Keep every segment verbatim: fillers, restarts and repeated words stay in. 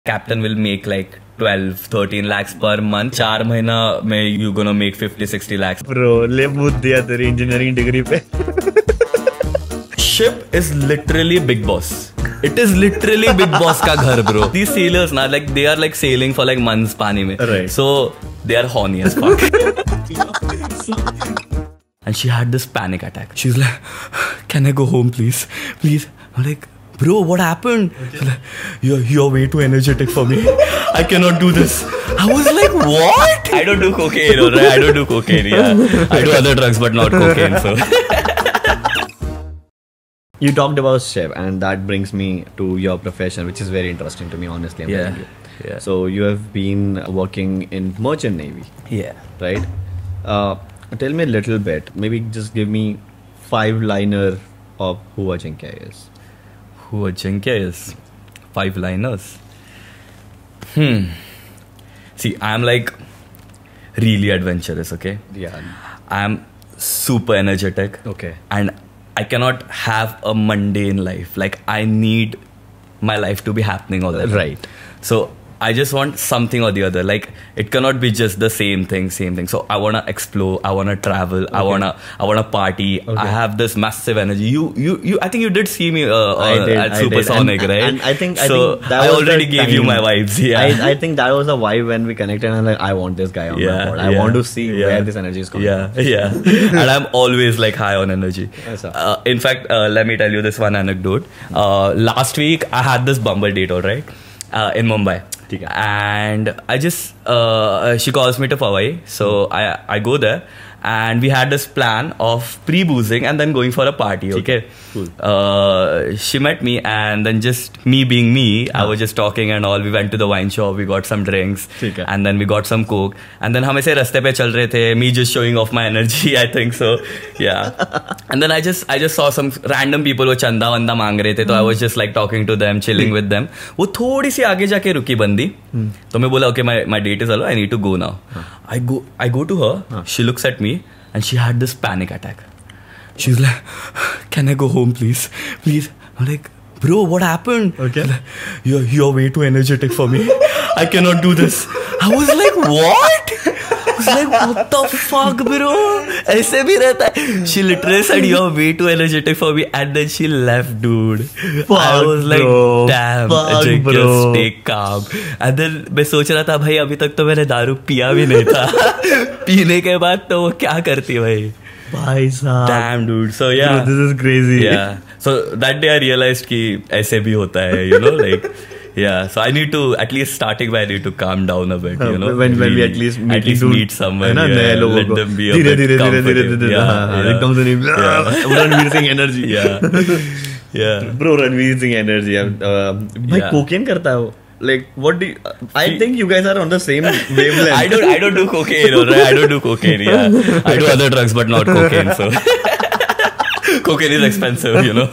captain will make like twelve, thirteen lakhs per month. चार महीना में you gonna make fifty, sixty lakhs. Bro, ले मुझ दिया तेरी engineering degree पे. Ship is literally Big Boss. It is literally Big Boss का घर, bro. These sailors ना, like they are like sailing for like months पानी में. Right. So they are horny as fuck. And she had this panic attack. She's like, "Can I go home, please, please?" I'm like, "Bro, what happened?" Okay. Like, you're, you're way too energetic for me. I cannot do this. I was like, what? I don't do cocaine, alright? I don't do cocaine, yeah. I do other drugs, but not cocaine, so. You talked about chef, and that brings me to your profession, which is very interesting to me, honestly. I'm Yeah. telling you. Yeah. So you have been working in merchant navy, Yeah. right? Uh, tell me a little bit. Maybe just give me five liner of who Ajinkya is. Who Ajinkya is? Five liners. Hmm. See, I'm like really adventurous, okay? Yeah. I'm super energetic. Okay. And I cannot have a mundane life. Like, I need my life to be happening all the time. Right. So I just want something or the other. Like, it cannot be just the same thing, same thing. So I wanna explore. I wanna travel. Okay. I wanna, I wanna party. Okay. I have this massive energy. You, you, you. I think you did see me uh, I uh, did, at I Supersonic, did. And, right? And I think, so I think that I was already the gave time. you my vibes. Yeah. I, I think that was a vibe when we connected. And I'm like, I want this guy on yeah, my board. I yeah, want to see yeah. where this energy is coming yeah, from. Yeah, yeah. And I'm always like high on energy. Yes, sir. Uh, in fact, uh, let me tell you this one anecdote. Uh, last week, I had this Bumble date, all right, uh, in Mumbai. And I just, uh, she calls me to Hawaii. So mm. I, I go there. And we had this plan of pre-boozing and then going for a party, okay? Cool. Uh, she met me, and then just me being me, huh. I was just talking and all. We went to the wine shop, we got some drinks, and then we got some coke. And then हम ऐसे रास्ते पे चल रहे थे, me just showing off my energy, I think so, yeah. And then I just I just saw some random people वो चंदा वंदा मांग रहे थे, तो I was just like talking to them, chilling with them. वो थोड़ी सी आगे जाके रुकी बंदी, तो मैं बोला, okay, my my date is hello, I need to go now. I go I go to her, huh. She looks at me and she had this panic attack. She's like, "Can I go home, please? Please?" I'm like, "Bro, what happened?" Okay. Like, you're, you're way too energetic for me. I cannot do this. I was like, what? I was like, what the fuck, bro? ऐसे भी रहता है. She literally said, "You're way too energetic for me," and then she left, dude. Fuck, I was like, bro. damn, Fuck, Ajinkya, bro. stay calm. And then मैं सोच रहा था, भाई अभी तक तो मैंने दारू पिया भी नहीं था. पीने के बाद तो वो क्या करती भाई? भाई साहब. Damn, dude. So yeah. Dude, this is crazy. Yeah. So that day I realized कि ऐसे भी होता है, you know, like. Yeah, so I need to, at least starting where I need to calm down a bit, you know. When, when we at least meet, at least meet someone, ना, yeah, नए let को. them be a धीरे, bit धीरे, धीरे, धीरे, comfortable. धीरे, Yeah, हाँ, yeah. एकदम से नहीं, Ranveer Singh energy. Yeah, yeah. Bro, Ranveer Singh energy. Uh, भाई Yeah. cocaine करता है वो. Like, what do you, I think you guys are on the same wavelength. I don't, I don't do cocaine, alright? I don't do cocaine, yeah. I do other drugs, but not cocaine, so. Cocaine is expensive, you know.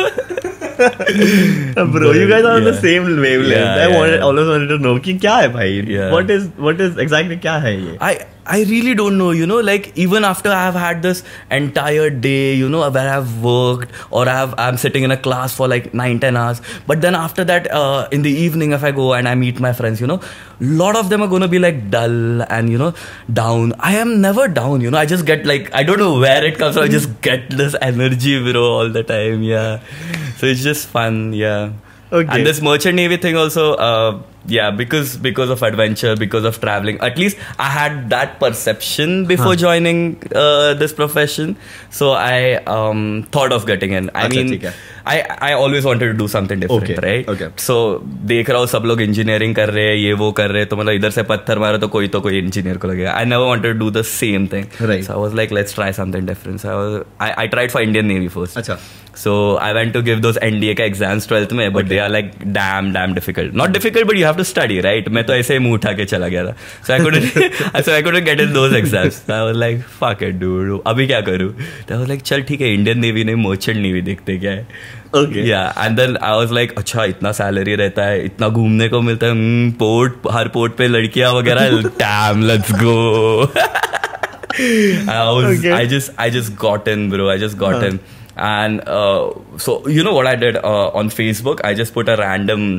Bro, you guys are on yeah. the same wavelength. Yeah, I yeah, wanted, yeah. always wanted to know कि क्या है भाई? Yeah. What is, what is exactly क्या है ये? I I really don't know, you know, like even after I've had this entire day, you know, where I've worked or I've I'm sitting in a class for like nine, ten hours. But then after that, uh, in the evening, if I go and I meet my friends, you know, a lot of them are gonna be like dull and, you know, down. I am never down, you know. I just get like, I don't know where it comes from. I just get this energy, bro, all the time. Yeah. So it's just fun. Yeah. Okay. And this merchant navy thing also, uh, yeah, because because of adventure, because of traveling. At least I had that perception before huh. joining uh, this profession. So I um, thought of getting in. I Achha, mean, I I always wanted to do something different, okay. right? Okay. So देख रहा हूँ सब लोग engineering कर रहे हैं, ये वो कर रहे हैं, तो मतलब इधर से पत्थर मारो तो कोई तो कोई engineer को लगेगा. I never wanted to do the same thing. Right. So I was like, let's try something different. So I was I, I tried for Indian Navy first. अच्छा. So I went to give those N D A का exams twelfth में, but okay. they are like damn damn difficult. Not difficult, but you have to study, right? मैं तो ऐसे ही मुंह उठा के चला गया था. So I couldn't so I couldn't get in those exams. So I was like, fuck it, dude. अभी क्या करूँ? So I was like, चल ठीक है, Indian Navy नहीं, merchant Navy देखते क्या है. Okay. Yeah, and then I was like, अच्छा इतना सैलरी रहता है, इतना घूमने को मिलता है, पोर्ट हर पोर्ट पे लड़कियां वगैरह, damn, let's go. I was, okay. I just, I just got in, bro. I just got huh. in, and uh, so you know what I did uh, on Facebook? I just put a random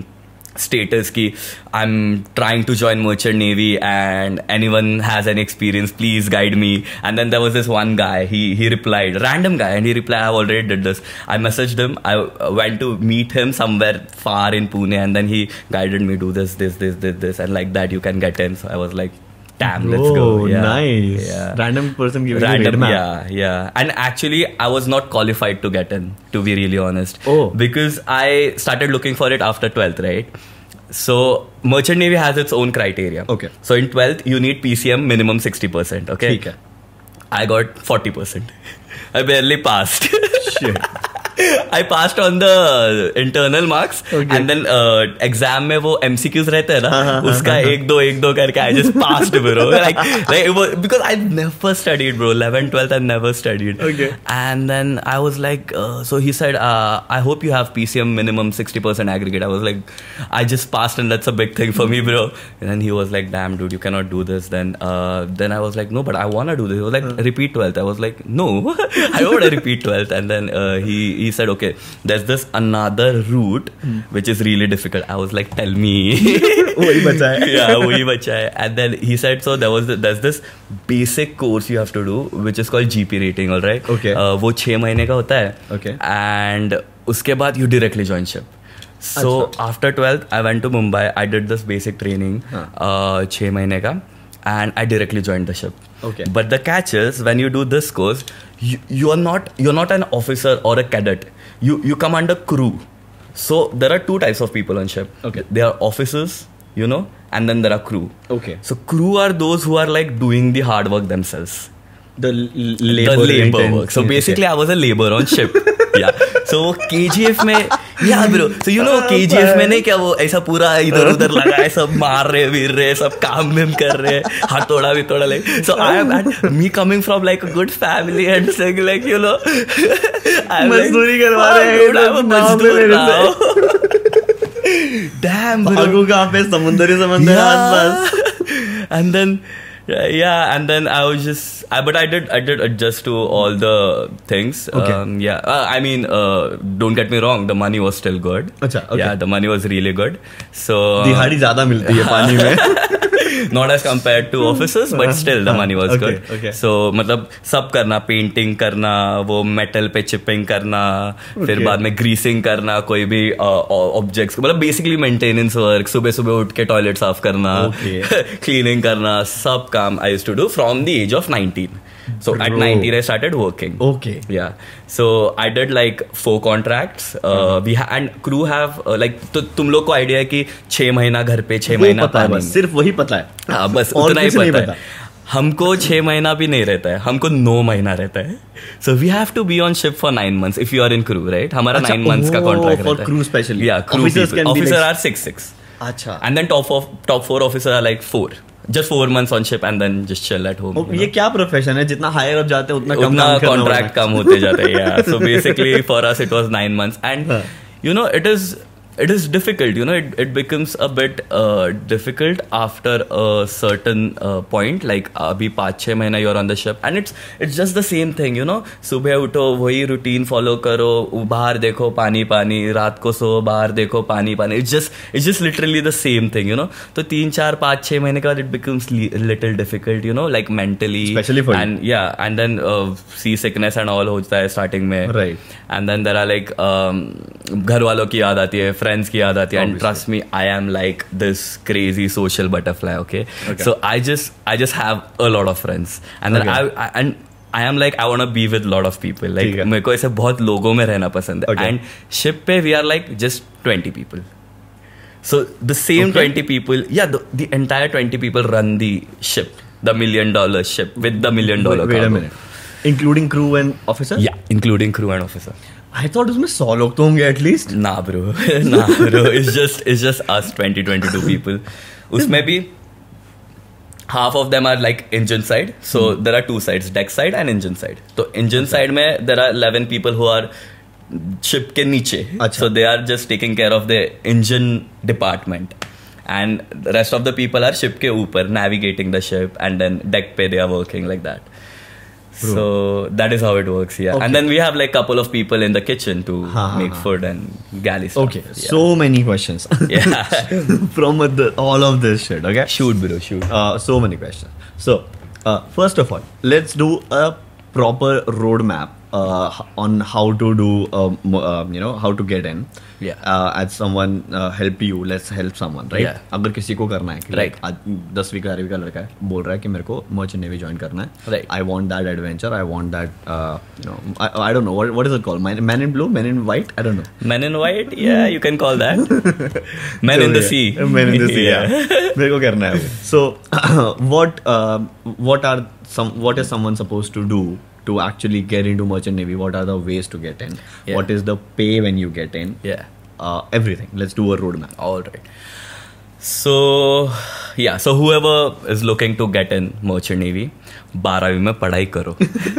status ki I'm trying to join merchant navy and anyone has any experience, please guide me. And then there was this one guy, he he replied, random guy, and he replied, I've already did this. I messaged him, I went to meet him somewhere far in Pune, and then he guided me, do this this this this this and like that you can get in. So I was like, damn, Bro, let's go. Yeah. Nice. Yeah. Random person giving Random, you yeah, yeah. And actually, I was not qualified to get in, to be really honest. Oh. Because I started looking for it after twelfth, right? So, Merchant Navy has its own criteria. Okay. So, in twelfth, you need P C M minimum sixty percent, okay? Okay. I got forty percent. I barely passed. Shit. I passed on the internal marks, Okay. and then uh, exam में वो M C Qs रहते हैं ना, उसका एक दो एक दो करके I just passed, bro. Like, like it was, because I never studied, bro. eleventh, twelfth, I never studied. Okay. And then I was like, uh, so he said, uh, I hope you have P C M minimum sixty percent aggregate. I was like, I just passed, and that's a big thing for me, bro. And then he was like, damn, dude, you cannot do this. Then, uh, then I was like, no, but I wanna do this. He was like, repeat twelfth. I was like, no, I don't wanna repeat twelfth. And then uh, he he said, okay, there's this another route hmm. which is really difficult. I was like, tell me. वही बचा है. Yeah, वही बचा है. And then he said, so there was the, there's this basic course you have to do which is called G P rating, all right? Okay. Uh, वो छः महीने का होता है. Okay. And उसके बाद you directly join ship. So Achha. After twelfth, I went to Mumbai. I did this basic training, huh. uh, छः महीने का, and I directly joined the ship. Okay. But the catch is, when you do this course, you, you are not you're not an officer or a cadet. You you come under crew. So there are two types of people on ship. Okay. There are officers, you know, and then there are crew. Okay. So crew are those who are like doing the hard work themselves. The l- labor, the labor intense. work. So basically, okay. I was a labor on ship. Yeah. So K G F में, yeah bro. So you know K G F में नहीं क्या वो ऐसा पूरा इधर उधर लगा है, सब मार रहे वीर रहे, सब काम में कर रहे, हथौड़ा भी थोड़ा like. So I am, and me coming from like a good family and saying like, you know, I'm मजदूरी like, करवा रहे हैं, dude, I'm a मजदूर now. Damn bro. भागो कहाँ पे, समुंदर ही समुंदर आसपास. And then. Yeah, and then I was just, I, but I did, I did adjust to all the things. Okay. Um, yeah, uh, I mean, uh, don't get me wrong, the money was still good. Achha, okay. Yeah, the money was really good. So दिहाड़ी ज़्यादा मिलती है पानी में. Not as compared to officers, but still the money was okay, good. Okay. So मतलब सब करना, painting करना, वो मेटल पे चिपिंग करना, okay. फिर बाद में ग्रीसिंग करना, कोई भी ऑब्जेक्ट्स, मतलब बेसिकली मेंटेनेंस वर्क, सुबह सुबह उठ के टॉयलेट साफ करना, क्लीनिंग करना, सब काम I used to do from the age of nineteen. So Bro. At nineteen I started working. Okay. Yeah. So I did like four contracts. Uh, mm-hmm. We ha- and crew have uh, like तो तुम लोग को idea है कि छह महीना घर पे, छह महीना पानी में. सिर्फ वही पता है. हाँ बस उतना ही पता है. हमको छह महीना भी नहीं रहता है, हमको नौ महीना रहता है. So we have to be on ship for nine months if you are in crew, right? हमारा nine months का contract रहता है. For crew specially. Yeah, crew officers people. Can Officer be like... are six six. अच्छा. And then top of top four officers are like four. Just four months on ship and then just chill at home. ये क्या profession है, जितना higher up जाते हैं उतना कम उतना contract कम होते जाते हैं. Yeah. So basically for us it was nine months and you know it is it is difficult, you know, it, it becomes a bit uh, difficult after a certain uh, point, like abhi पाँच छः महीना you're on the ship and it's it's just the same thing, you know, सुबह उठो वही routine follow करो, बाहर देखो पानी पानी, रात को सो बाहर देखो पानी पानी, it's just it's just literally the same thing, you know. तो तीन चार पाँच छः महीने के बाद it becomes a little difficult, you know, like mentally, especially for and you. yeah, and then uh, sea sickness and all होता है starting में, right, and then there are like um, घर वालों की याद आती है, friends की याद आती है, and trust me, I am like this crazy social butterfly, okay? okay. So I just I just have a lot of friends, and then okay. I, I and I am like I want to be with a lot of people, like मेरे को ऐसे बहुत लोगों में रहना पसंद है, okay. and ship पे we are like just twenty people. So the same okay. twenty people, yeah, the, the entire twenty people run the ship, the million dollar ship with the million dollar wait, wait cargo. a minute, including crew and officer? Yeah, including crew and officer. I thought उसमें सौ लोग तो होंगे at least. Nah bro, nah bro, it's just it's just us twenty twenty-two people. उसमें भी half of them are like engine side, so hmm. there are two sides, deck side and engine side. So engine okay. side में there are eleven people who are ship के नीचे, अच्छा. so they are just taking care of the engine department, and the rest of the people are ship के ऊपर navigating the ship, and then deck पे they are working like that. So that is how it works, yeah. Okay. And then we have like couple of people in the kitchen to ha, make ha, food and galley stuff. Okay, yeah. So many questions. Yeah. From the, all of this shit, okay? Shoot, bro, shoot. Uh, so many questions. So, uh, first of all, let's do a proper roadmap uh, on how to do, um, uh, you know, how to get in. Yeah. Uh, as someone uh, help you, let's help someone, right? Yeah. अगर किसी को करना है, right. आज दसवीं ग्यारहवीं का लड़का है, बोल रहा है कि मेरे को मर्चेंट नेवी ज्वाइन करना है. Right. I want that adventure. I want that. Uh, you know, I, I don't know what what is it called. Men, men in blue, men in white. I don't know. Men in white, yeah, you can call that. Men in the sea. Men in the sea. Yeah. मेरे को करना है. So, what uh, what are some what is someone supposed to do to actually get into merchant navy? What are the ways to get in? Yeah. What is the pay when you get in? Yeah. Uh, everything. Let's do a roadmap. All right. So yeah, so whoever is looking to get in merchant navy, बारहवीं में पढ़ाई करो.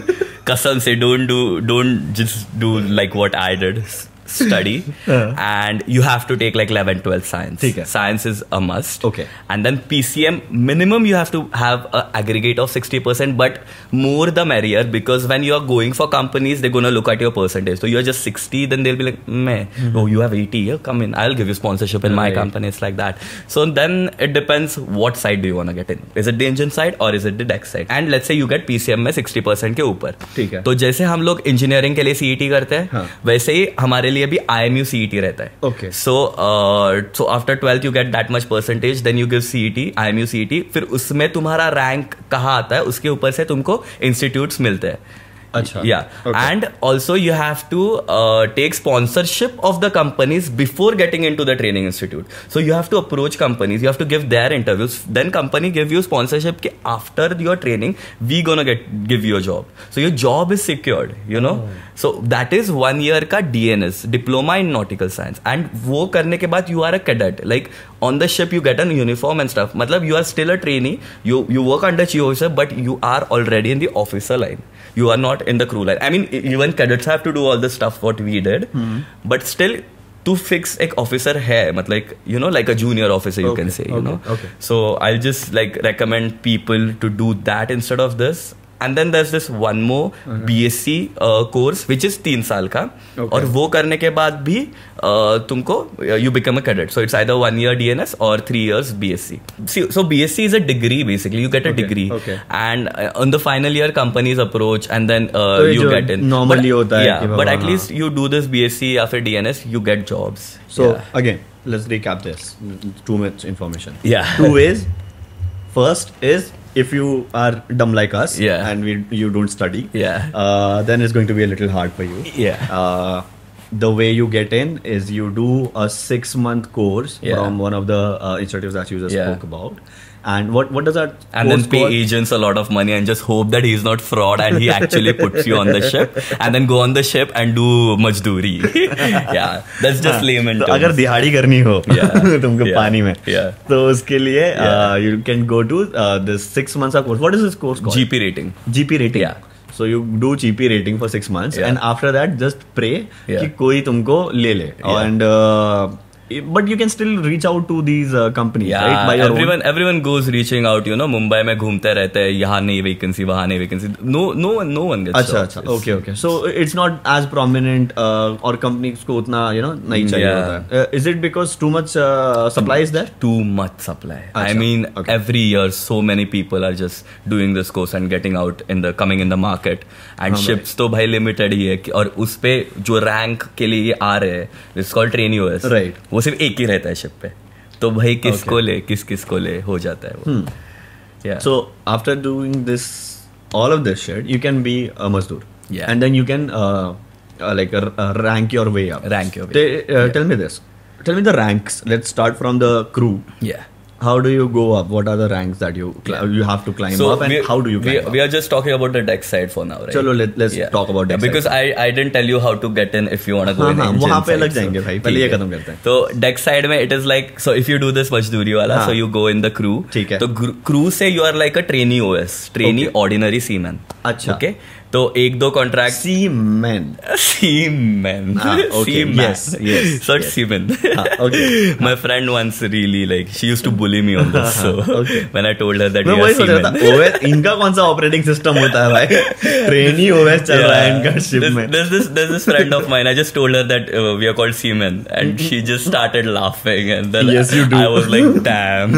कसम से don't do don't just do like what I did. Study uh. and you have to take like eleven twelve science. Okay. Science is a must. Okay. And then P C M minimum you have to have a aggregate of sixty percent, but more the merrier, because when you are going for companies they're gonna look at your percentage. So you're just sixty, then they'll be like, meh, mm-hmm. oh you have eighty, yeah, come in, I'll give you sponsorship in right. my company. It's like that. So then it depends what side do you want to get in. Is it the engine side or is it the deck side? And let's say you get P C M में sixty percent के ऊपर. ठीक है. तो जैसे हम लोग engineering के लिए C E T करते हैं, हाँ. वैसे ही हमारे लिए अभी I M U C E T रहता है. Okay. So uh, so after twelfth you get that much percentage, then you give C E T, I M U C E T. फिर उसमें तुम्हारा रैंक कहाँ आता है, उसके ऊपर से तुमको इंस्टीट्यूट्स मिलते हैं. Achha. Yeah. Okay. And also you have to uh, take sponsorship of the companies before getting into the training institute. So you have to approach companies, you have to give their interviews, then company give you sponsorship कि after your training we gonna get give you a job. So your job is secured, you know. Oh. So that is one year का D N S, diploma in nautical science, and वो करने के बाद you are a cadet. Like on the ship you get a uniform and stuff. मतलब you are still a trainee, you you work under chief officer, but you are already in the officer line. You are not in the crew line. I mean, even cadets have to do all the stuff what we did, mm-hmm. but still, to fix एक officer है, मतलब like you know, like a junior officer you okay. can say, you okay. know. Okay. So I'll just like recommend people to do that instead of this. And then there's this one more uh-huh. B S C uh, course which is तीन साल का, okay. और वो करने के बाद भी uh, तुमको you become a cadet. So it's either one year D N S or three years B S C. See, so B S C is a degree basically. You get a okay. degree, okay. and uh, on the final year companies approach and then uh, so you get in. Normally होता है. Yeah, but at least you do this B S C after D N S, you get jobs. So yeah. again, let's recap this. Too much information. Yeah. Two ways. First is, if you are dumb like us, yeah. and we you don't study, yeah, uh, then it's going to be a little hard for you. Yeah. Uh, the way you get in is you do a six month course yeah. from one of the uh, institutes that you just yeah. spoke about. And what what does that? And then pay called? agents a lot of money and just hope that he's not fraud and he actually puts you on the ship and then go on the ship and do majdoori. Yeah, that's just layman terms. तो अगर दिहाड़ी करनी हो तुमको yeah. पानी में, yeah. तो उसके लिए yeah. uh, you can go to uh, this six months of course. What is this course called? G P rating. G P rating. Yeah. So you do G P rating for six months, yeah. and after that just pray yeah. कि कोई तुमको ले ले, yeah. and. Uh, But you can still reach out to these uh, companies, yeah, right? By your everyone, own. everyone goes reaching out. You know, Mumbai में घूमते रहते हैं, यहाँ नहीं vacancy, वहाँ नहीं vacancy. No, no one, no one gets. अच्छा, अच्छा. Okay, okay. So it's not as prominent, uh, और companies को उतना you know नहीं चाहिए yeah. होता है. Uh, is it because too much uh, supply is there? Too much supply. Achha. I mean, okay. every year so many people are just doing this course and getting out in the coming in the market. And हाँ, ships तो भाई limited ही है, और उस पे जो rank के लिए ये आ रहे हैं, it's called trainee O S. Right. वो सिर्फ एक ही रहता है शिप पे, तो भाई किसको okay. ले किस किस को ले हो जाता है वो. hmm. yeah. So after doing this, all of this shit, you can be a mazdoor, yeah. and then you can uh, uh, like uh, uh, rank your way up. Rank your way. They, uh, yeah. Tell me this. Tell me the ranks. Let's start from the crew. Yeah. How do you go up? What are the ranks that you yeah. you have to climb so up, and how do you climb we, up? We are just talking about the deck side for now, right? Chalo, let, let's yeah. talk about deck yeah, because side. I I didn't tell you how to get in if you want to go हाँ, in हाँ, engine वहाँ पे side, लग जाएंगे भाई. पहले ये खत्म करते हैं. तो deck side में it is like, so if you do this मजदूरी वाला, हाँ. so you go in the crew. ठीक है. तो crew से you are like a trainee O S, trainee okay. ordinary seaman. अच्छा. Okay. तो एक दो contract Seamen. Seamen. Ah, okay. Seaman. Yes, yes, So it's yes. seaman. Ah, okay. My friend once really like she used to bully me on this. So Okay. when I told her that मैं we are वही सोच रहा seamen. था OS इनका कौन सा operating system होता है भाई ट्रेन ही ओएस चल रहा है इनका शिप There's, में there's this there's this friend of mine. I just told her that uh, we are called seamen, and she just started laughing. And then Yes, you do. I was like, damn.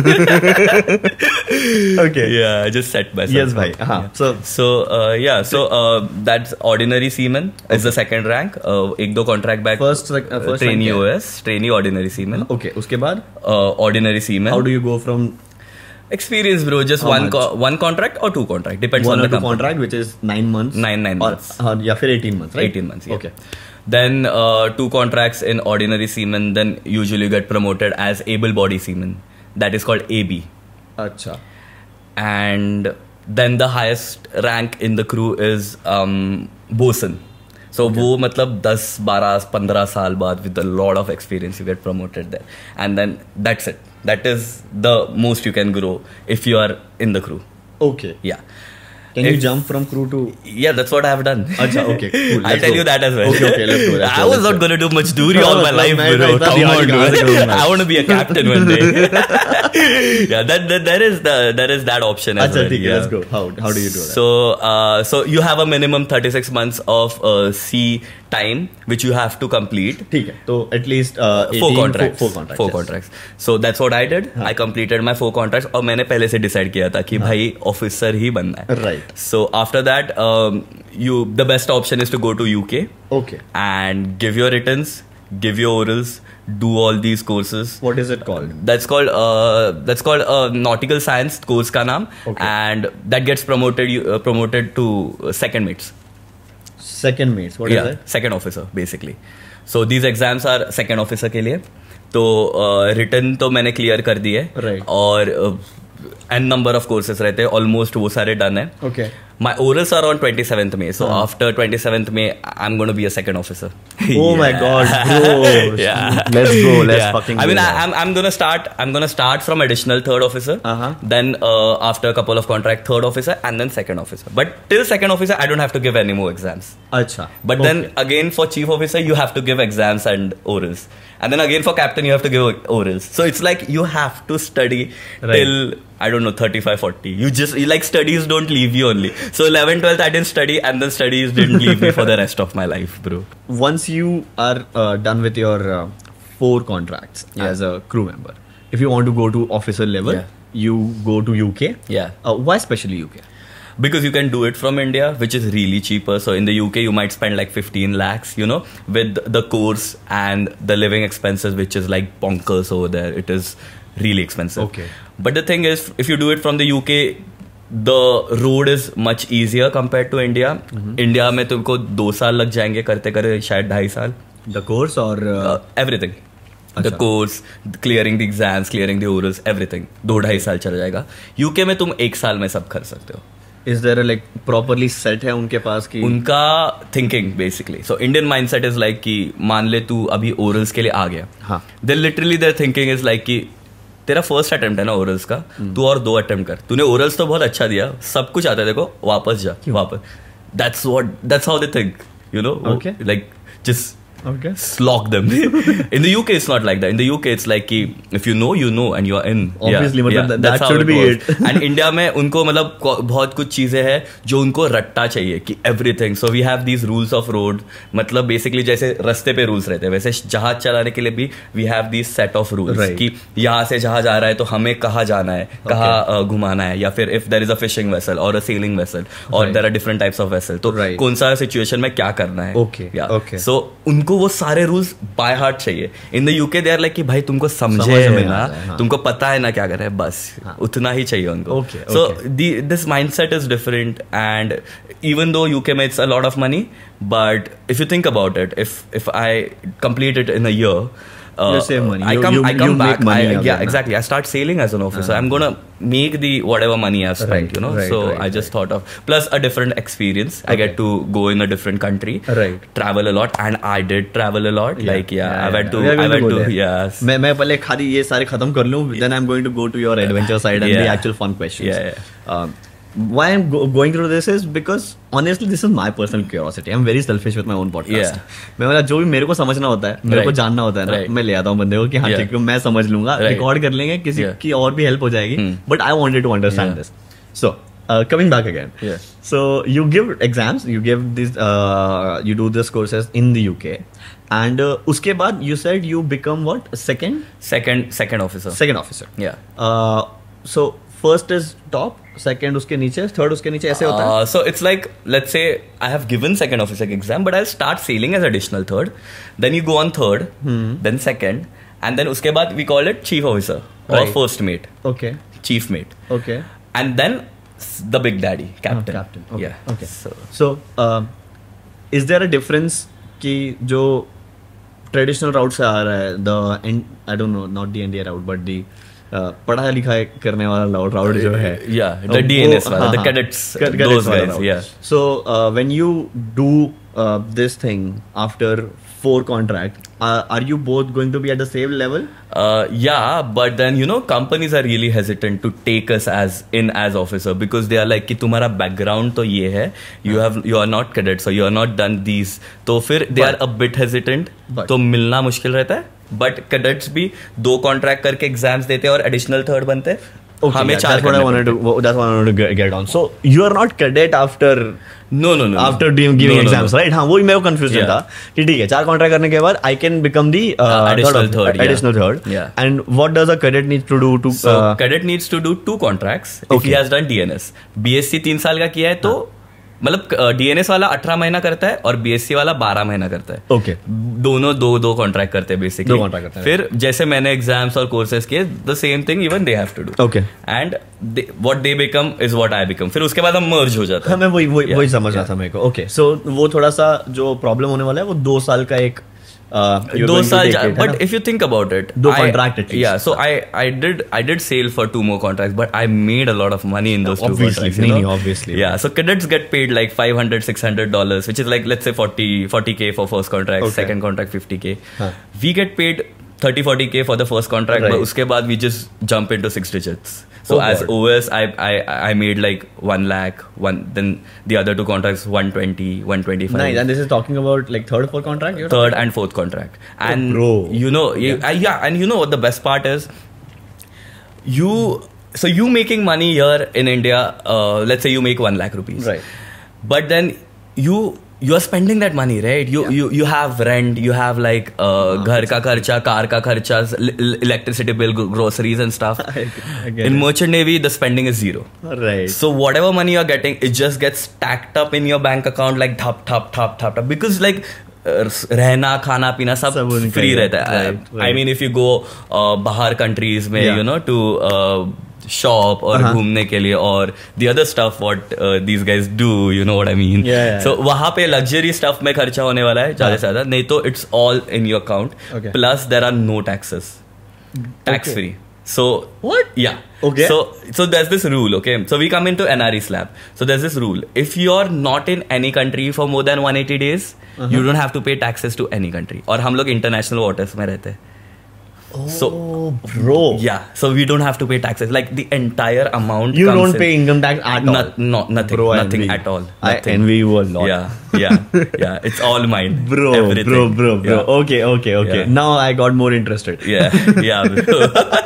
okay Yeah, I just set myself. yes भाई हाँ so So uh, yeah, so uh, that's ordinary seaman is the second rank. Uh, एक दो contract back. First, like, uh, first trainee rank O S, trainee ordinary seaman. okay उसके बाद Uh, ordinary seaman. how do you go from Experience, bro. Just How one much? co- one contract or two contract depends one on or the two company. contract which is nine months Nine nine or, months. uh, या फिर eighteen months right eighteen months. Yeah. okay Then uh, two contracts in ordinary seaman. Then usually you get promoted as able-body seaman. That is called A B. अच्छा And then the highest rank in the crew is um, bosun. So वो मतलब दस बारह पंद्रह साल बाद with a lot of experience you get promoted there. And then that's it. That is the most you can grow if you are in the crew. okay Yeah. can you If- jump from crew to Yeah, that's what I have done. अच्छा okay cool I'll let's tell go. you that as well. okay okay let's go let's I go, was let's not go. going to do much duty all my No, life, मैं- bro. मैं इतना Come ध्यान on, कहाँ से dude. करूँगा? I want to be a captain one day. yeah, that, that there is the there is that option as अच्छा well. ठीक है yeah. let's go how how do you do that So, uh, so you have a minimum thirty-six months of uh, C time which you have to complete. ठीक है तो at least uh, Four eighteen contracts. four, four contracts Four yes. contracts. So that's what I did. I completed my four contracts. और मैंने पहले से decide किया था कि भाई officer ही बनना है. right So after that, um, you the best option is to go to U K okay and give your writtens, give your orals, do all these courses. what is it called That's called uh, that's called uh, nautical science course का नाम. Okay. And that gets promoted you uh, promoted to uh, second mates. second mates what yeah, is it second officer basically. So these exams are second officer के लिए. तो return तो मैंने clear कर दी है. Right. और एन नंबर ऑफ कोर्सेज रहते हैं ऑलमोस्ट वो सारे डन है. okay My orals are on twenty-seventh May. So after twenty-seventh May, I'm going to be a second officer. oh my god bro Yeah. let's go let's Yeah. fucking I mean, go I, now. I'm I'm gonna start. I'm gonna start from additional third officer. Uh-huh. Then uh, after a couple of contract, third officer, and then second officer. But till second officer, I don't have to give any more exams. अच्छा But then again, for chief officer, you have to give exams and orals. And then again for captain, you have to give orals. So it's like you have to study Right. till I don't know thirty-five, forty. You just you like studies don't leave you only. So eleven, twelfth, I didn't study, and then studies didn't leave me for the rest of my life, bro. once you are uh, done with your uh, four contracts Yeah. as a crew member if you want to go to officer level Yeah. you go to U K Yeah. uh, why especially U K Because you can do it from India, which is really cheaper. So in the U K, you might spend like fifteen lakhs, you know, with the course and the living expenses, which is like bonkers over there. It is really expensive. Okay. But the thing is, if you do it from the U K, the road is much easier compared to India. India में तुमको दो साल लग जाएंगे करते करते शायद ढाई साल. the course or uh, Uh, everything. The अच्छा. course, clearing the exams, clearing the orals, everything. दो ढाई साल चल जाएगा. U K में तुम एक साल में सब कर सकते हो. is there a like properly set है उनके पास की उनका thinking basically so Indian mindset is like कि मान ले तू अभी ओरल्स के लिए आ गया. हाँ. They literally their thinking is like कि तेरा फर्स्ट अटेम्प्ट है ना ओरल्स का, तू और दो अटेम्प्ट कर. तूने ओरल्स तो बहुत अच्छा दिया, सब कुछ आता है, देखो वापस जा वापस. That's what that's how they think, you know. Okay. Like just okay slog them. In the U K, it's not like that. In the U K, it's like कि if you know, you know, and you are in. Obviously, मतलब that- that's that how should be goes. it. And India में उनको मतलब को- बहुत कुछ चीजें हैं जो उनको रट्टा चाहिए कि everything. So we have these rules of road. मतलब basically जैसे रास्ते पे rules रहते हैं, वैसे जहाज चलाने के लिए भी we have these set of rules. Right. कि यहाँ से जहाज आ रहा है तो हमें कहाँ जाना है, कहाँ uh, घुमाना है, या फिर if there is a fishing vessel or a sailing vessel or Right. there are different types of vessel. तो Right. कौन सा situation में क्या करना है. Okay. Yeah. Okay. So उनको वो सारे रूल्स बाय हार्ट चाहिए. In the UK they are like कि भाई तुमको समझे समझ में है ना, आ जाए, हाँ. तुमको पता है ना क्या कर रहे हैं, बस हाँ. उतना ही चाहिए उनको. Okay, so okay. This mindset is different. And even though UK में it's a lot of money, but if you think about it, if if I complete it in a year, Uh, You save money. I You- come, you- I come you back. make money I, out yeah, of it, exactly. I start sailing as an officer. I'm gonna make the whatever money I've spent, Right, you know. right, so right, I just thought of plus a different experience. I get to go in a different country, Right. travel a lot, and I did travel a lot. Like yeah, I went to, We are I going went go to, there. yes. मैं मैं पहले खाली ये सारे खत्म कर लूँ, then I'm going to go to your adventure side and Yeah. the actual fun questions. Yeah, yeah. Um, why I'm go- going through this is because honestly this is my personal curiosity. I'm very selfish with my own podcast. Yeah. मैं वाला जो भी मेरे को समझना होता है, मेरे Right. को जानना होता है ना, Right. मैं ले आता हूँ बंदे को कि हाँ Yeah. ठीक है मैं समझ लूंगा, Right. रिकॉर्ड कर लेंगे, किसी Yeah. की और भी हेल्प हो जाएगी. Hmm. But I wanted to understand Yeah. this. So uh, coming back again. Yeah. So you give exams, you give these, uh, you do this courses in the U K, and uh, उसके बाद you said you become what? Second? Second second officer. Second officer. Yeah. Uh, so first is top, second उसके नीचे, third उसके नीचे, ऐसे होता है? Uh, so it's like, let's say I have given second officer exam, but I'll start sailing as additional third. Then you go on third, Hmm. then second, and then उसके बाद we call it chief officer or Right. first mate, Okay. chief mate, Okay. and then s- the big daddy, captain. Oh, captain. Okay. Yeah. Okay. So So, uh, is there a difference कि जो traditional route से आ रहा है, the N- I don't know, not the N D A route, but the uh, पढ़ाई लिखाई करने वाला route जो है, yeah, the uh, D N S वो- वाला, हाँ, the हाँ, cadets, ca- cadets those वाला guys, route. yeah. So uh, when you do uh, this thing after four contract, uh, are you both going to be at the same level? Uh, yeah, but then you know companies are really hesitant to take us as in as officer because they are like कि तुम्हारा background तो ये है, you have you are not cadets or you are not done these, तो फिर they are a bit hesitant, But- तो मिलना मुश्किल रहता है. बट कैडेट्स भी दो कॉन्ट्रैक्ट करके एग्जाम्स देते हैं और एडिशनल थर्ड बनते हैं. Okay, हमें yeah, चार that's what I करने wanted पड़ते to. That's what I wanted to get, get on. So you are not cadet after हैं. No, no, no. after doing giving No, no, exams, no. right? हाँ, वही मेरे को confusion Yeah. था कि ठीक है चार कॉन्ट्रैक्ट करने के बाद I can become the uh, Uh, additional of- third, yeah. additional third. Yeah. And what does a cadet need to do to? So uh, cadet needs to do two contracts if Okay. he has done D N S. B S C तीन साल का किया है तो मतलब D N S वाला अठारह महीना करता है और B S C वाला बारह महीना करता है. Okay. दोनों दो दो कॉन्ट्रैक्ट करते हैं बेसिकली. दो contract करते हैं. फिर जैसे मैंने एग्जाम्स और कोर्सेज किए the same thing even they have to do. Okay. And what they become is what I become. फिर उसके बाद हम मर्ज हो जाते हाँ, हैं. मैं वही वही Yeah, वही समझ रहा yeah. था मेरे को. Okay, so वो थोड़ा सा जो प्रॉब्लम होने वाला है वो दो साल का एक uh, you're दो going to साल take जा- it, है but ना? if you think about it, दो I- contract at least. yeah, so I I did I did sail for two more contracts, but I made a lot of money in those two Obviously, contracts. नहीं, you नहीं, know? obviously. Yeah, so cadets get paid like five hundred, six hundred dollars, which is like let's say forty, forty k for first contract, Okay. second contract fifty k. हाँ. We get paid thirty, forty k for the first contract, Right. but उसके बाद we just jump into six digits. So Oh, as God. O S, I I I made like one lakh, one then the other two contracts one twenty, one twenty-five. Nice. And this is talking about like third, fourth contract. You're Third and fourth contract. And bro. you know, you, uh, yeah, and you know what the best part is? You, so you making money here in India, uh, let's say you make one lakh rupees. Right. But then you, you are spending that money, right? You you you have rent, you have like uh, ghar ka kharcha, car ka kharcha, electricity bill, groceries and stuff. I, I get In it. merchant navy, the spending is zero. Right. So whatever money you're getting, it just gets stacked up in your bank account like thap thap thap thap thap because like uh, रहना खाना पीना सब सब उनका free ही है. रहता है. Right, right. I mean if you go uh, बाहर countries में Yeah. you know to uh, shop और Uh-huh. घूमने के लिए और the other stuff what uh, these guys do, you know what I mean. Yeah, yeah. So वहाँ पे luxury stuff में खर्चा होने वाला है ज़्यादा से ज़्यादा. नहीं तो it's all in your account. Okay. Plus there are no taxes. Tax Okay. free. So What? Yeah. Okay. So so there's this rule, okay? So we come into N R E slab. So there's this rule. If you're not in any country for more than one hundred eighty days, Uh-huh. you don't have to pay taxes to any country. और हम लोग international waters में रहते हैं. Oh, So bro. yeah, so we don't have to pay taxes. Like the entire amount. You comes don't in. pay income tax at all. Not, no, nothing, Bro, I nothing envy at all. I Nothing. envy you a lot. Yeah, yeah, yeah. It's all mine. Bro, Everything. bro, bro, bro. Yeah. Okay, okay, okay. Yeah. Now I got more interested. Yeah, yeah, bro.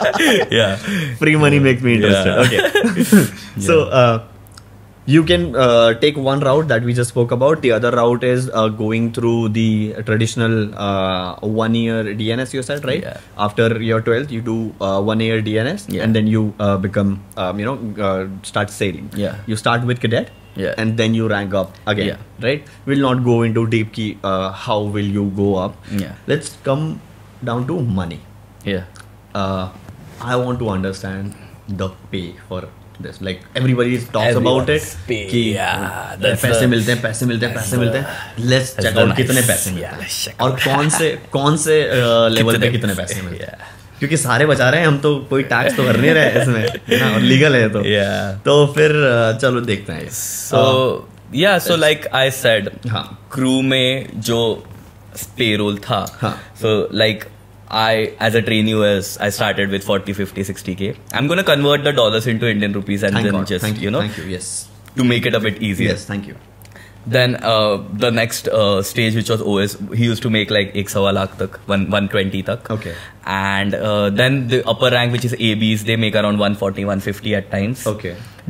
yeah. Free money makes me interested. Yeah. Okay. So, uh, you can uh, take one route that we just spoke about. The other route is uh, going through the traditional uh, one year D N S, you said, right? Yeah. After your twelfth, you do uh, one year D N S, Yeah. and then you uh, become, um, you know, uh, start sailing. Yeah. You start with cadet. Yeah. And then you rank up again, Yeah. right? We'll not go into deep key, uh, how will you go up. Yeah. Let's come down to money. Yeah. Uh, I want to understand the pay for this. Like everybody talks Everyone's about it. pay, कि yeah, that's पैसे the- मिलते हैं, पैसे मिलते हैं, पैसे मिलते हैं. Let's check the out nice- कितने पैसे मिलते yeah, let's हैं check और out कौन से कौन से लेवल पे कितने कितने पैसे, पैसे मिलते हैं. yeah. क्योंकि सारे बचा रहे हैं, हम तो कोई टैक्स तो भर नहीं रहे इसमें, है ना, और लीगल है तो. Yeah. तो फिर uh, चलो देखते हैं. So yeah, so like I said, हाँ. crew में जो payroll था, हाँ. so like I, as a trainee U S, I started with forty, fifty, sixty K. I'm going to convert the dollars into Indian rupees and Thank then God. just, Thank you, you know, thank you. Yes. to make it a bit easier. Yes, thank you. Then uh, the next uh, stage, which was O S, he used to make like ek sawa lakh tak, one, one twenty tak. Okay. And uh, then the upper rank, which is A Bs, they make around one forty, one fifty at times. Okay.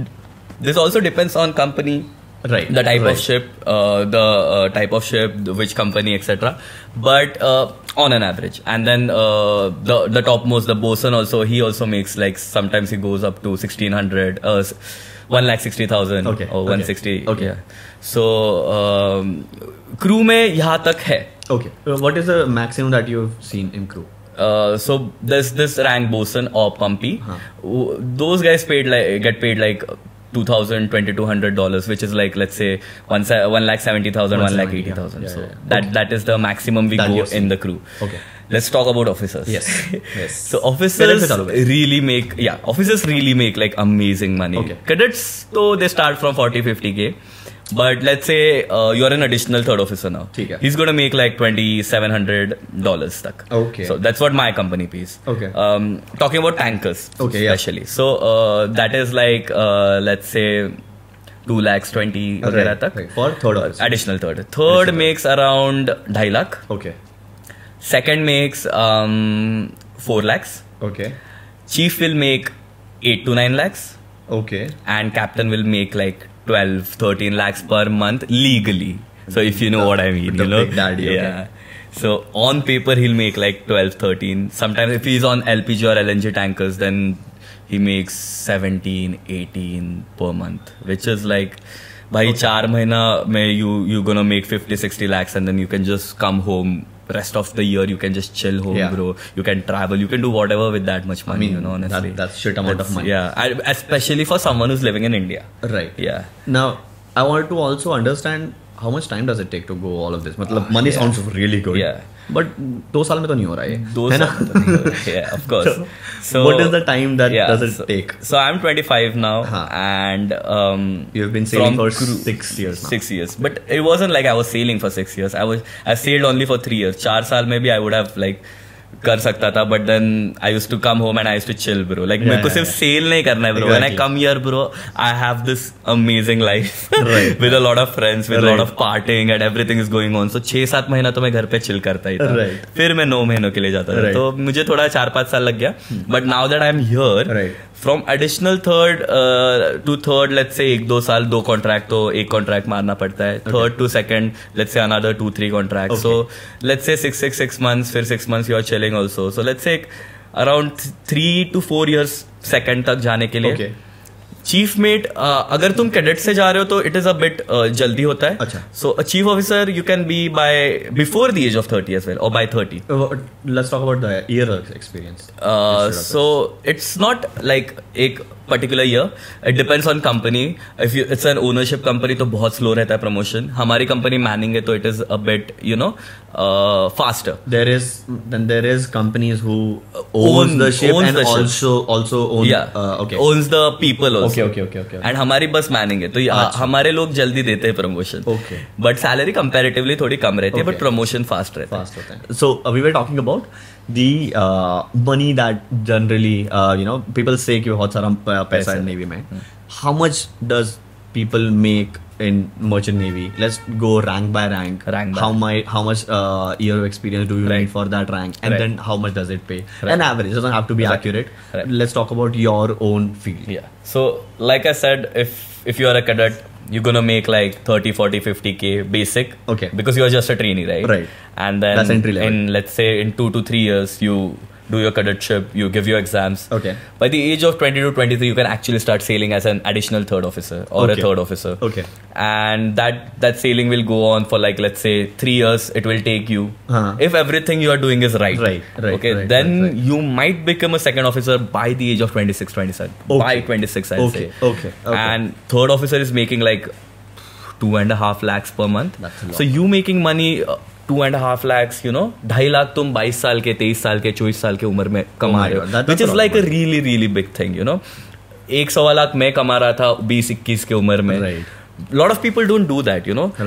This also depends on company. Right. The type right. of ship, uh, the uh, type of ship, which company, et cetera. But uh, on an average, and then uh, the the topmost, the bosun also, he also makes like sometimes he goes up to sixteen hundred, uh, one lakh sixty thousand, okay. or okay. one sixty. Okay. Yeah. So um, crew में यहाँ तक है. Okay. Uh, what is the maximum that you've seen in crew? Uh, so there's this rank bosun or pumpy. Huh. Those guys paid like get paid like two thousand, twenty-two hundred dollars, which is like, let's say one one lakh seventy thousand, one lakh eighty thousand. Yeah, so yeah, yeah. that Okay. that is the maximum we That go you've seen. in the crew. Okay. Let's talk about officers. Yes. Yes. So officers really make yeah officers really make like amazing money. Okay. Cadets, so they start from forty, fifty K. But let's say uh, you're an additional third officer now. Okay. He's going to make like twenty-seven hundred dollars tak. Okay. So that's what my company pays. Okay. Um, talking about tankers, Okay, yeah. especially. So uh, that is like uh, let's say two lakhs twenty वगैरह right, तक. right. For third officer. Additional third. Third Additional makes around ढाई lakh. Okay. Second makes um four lakhs. Okay. Chief will make eight to nine lakhs. Okay. And captain will make like twelve, thirteen lakhs per month legally. So if you know The- what I mean, the you know. big daddy, okay. Yeah. So on paper he'll make like twelve, thirteen. Sometimes if he's on L P G or L N G tankers, then he makes seventeen, eighteen per month, which is like, bhai, Okay. चार महीना में you you gonna make fifty, sixty lakhs, and then you can just come home. Rest of the year you can just chill home, Yeah. bro. You can travel. You can do whatever with that much money. I mean, you know, honestly, that, that's shit amount That's- of money. Yeah, I, especially for someone who's living in India. Right. Yeah. Now, I want to also understand how much time does it take to go all of this? मतलब money yeah. sounds really good. Yeah. But दो साल में तो नहीं हो रहा है. दो है ना? साल तो नहीं हो रहा है. Yeah, of course. So, So what is the time that yeah, does it so, take? So I'm twenty-five now, Huh. and um, You've been sailing from for crew- six years now. Six years, but it wasn't like I was sailing for six years. I was I sailed only for three years. चार साल में भी I would have like कर सकता था, but then I used to come home and I used to chill, bro. Like Yeah, मेरे को yeah, सिर्फ yeah. sail नहीं करना है, bro. When I Exactly. come here, bro, I have this amazing life Right. with a lot of friends, with a lot Right. of partying and everything is going on. So छह सात महीना तो मैं घर पे chill करता ही था. Right. फिर मैं नौ महीनों के लिए जाता था. Right. तो मुझे थोड़ा चार पाँच साल लग गया. But now that I'm here, Right. from additional third uh, to third, let's say एक दो साल दो contract तो एक contract मारना पड़ता है. Third to second, let's say another two three contracts. Okay. So let's say six six six months, फिर six months you are chilling also. So let's say around three to four years second तक जाने के लिए. Okay. Chief met अगर तुम cadet से जा रहे हो तो इट इज अ बिट जल्दी होता है. अच्छा. So a chief officer you can be by before the age of thirty as well और by thirty. Uh, Let's talk about the year experience. Uh, so it's not like एक particular year. It depends on company. If you it's an ownership company तो बहुत slow रहता है promotion. हमारी company manning है तो it is a bit you know uh, faster. There is then there is companies who owns Own- the ship owns and the ship. also also own Yeah. uh, okay. Owns the people also. Okay, okay, okay, okay. And हमारी बस Manning है तो ये- अच्छा. हमारे लोग जल्दी देते हैं promotion. Okay. But salary comparatively थोड़ी कम रहती है Okay. बट प्रमोशन फास्ट रहता है. Fast होता है. So uh, we were talking about the uh, money that generally uh, you know people say कि बहुत सारा uh, पैसा है नेवी में. How much does people make in merchant navy? Let's go rank by rank. Rank by how my how much uh, year of experience do you Right. need for that rank, and Right. then how much does it pay? Right. An average, doesn't have to be Right. accurate. Right. Let's talk about your own field. Yeah. So like I said, if if you are a cadet, you're gonna make like thirty, forty, fifty K basic. Okay. Because you are just a trainee, right? Right. And then That's entry level. in let's say in two to three years you do your cadetship, you give your exams. Okay. By the age of twenty to twenty-three, you can actually start sailing as an additional third officer or Okay. a third officer. Okay. And that that sailing will go on for like let's say three years. It will take you Uh-huh. if everything you are doing is right. Right, right, Okay. right, then right, right. you might become a second officer by the age of twenty-six, twenty-seven. Okay. By twenty-six, I'd Okay, say. okay, okay. And third officer is making like two and a half lakhs per month. That's a lot. So you making money. Uh, two and half lakhs you know ढाई लाख तुम बाईस साल के तेईस साल के चौबीस साल के उम्र में कमा my रहे God, that- हो which that's is a lot like of a really really big thing you know. एक सवा लाख मैं कमा रहा था बीस इक्कीस के उम्र में. Right. Lot of people don't do that you know. Right.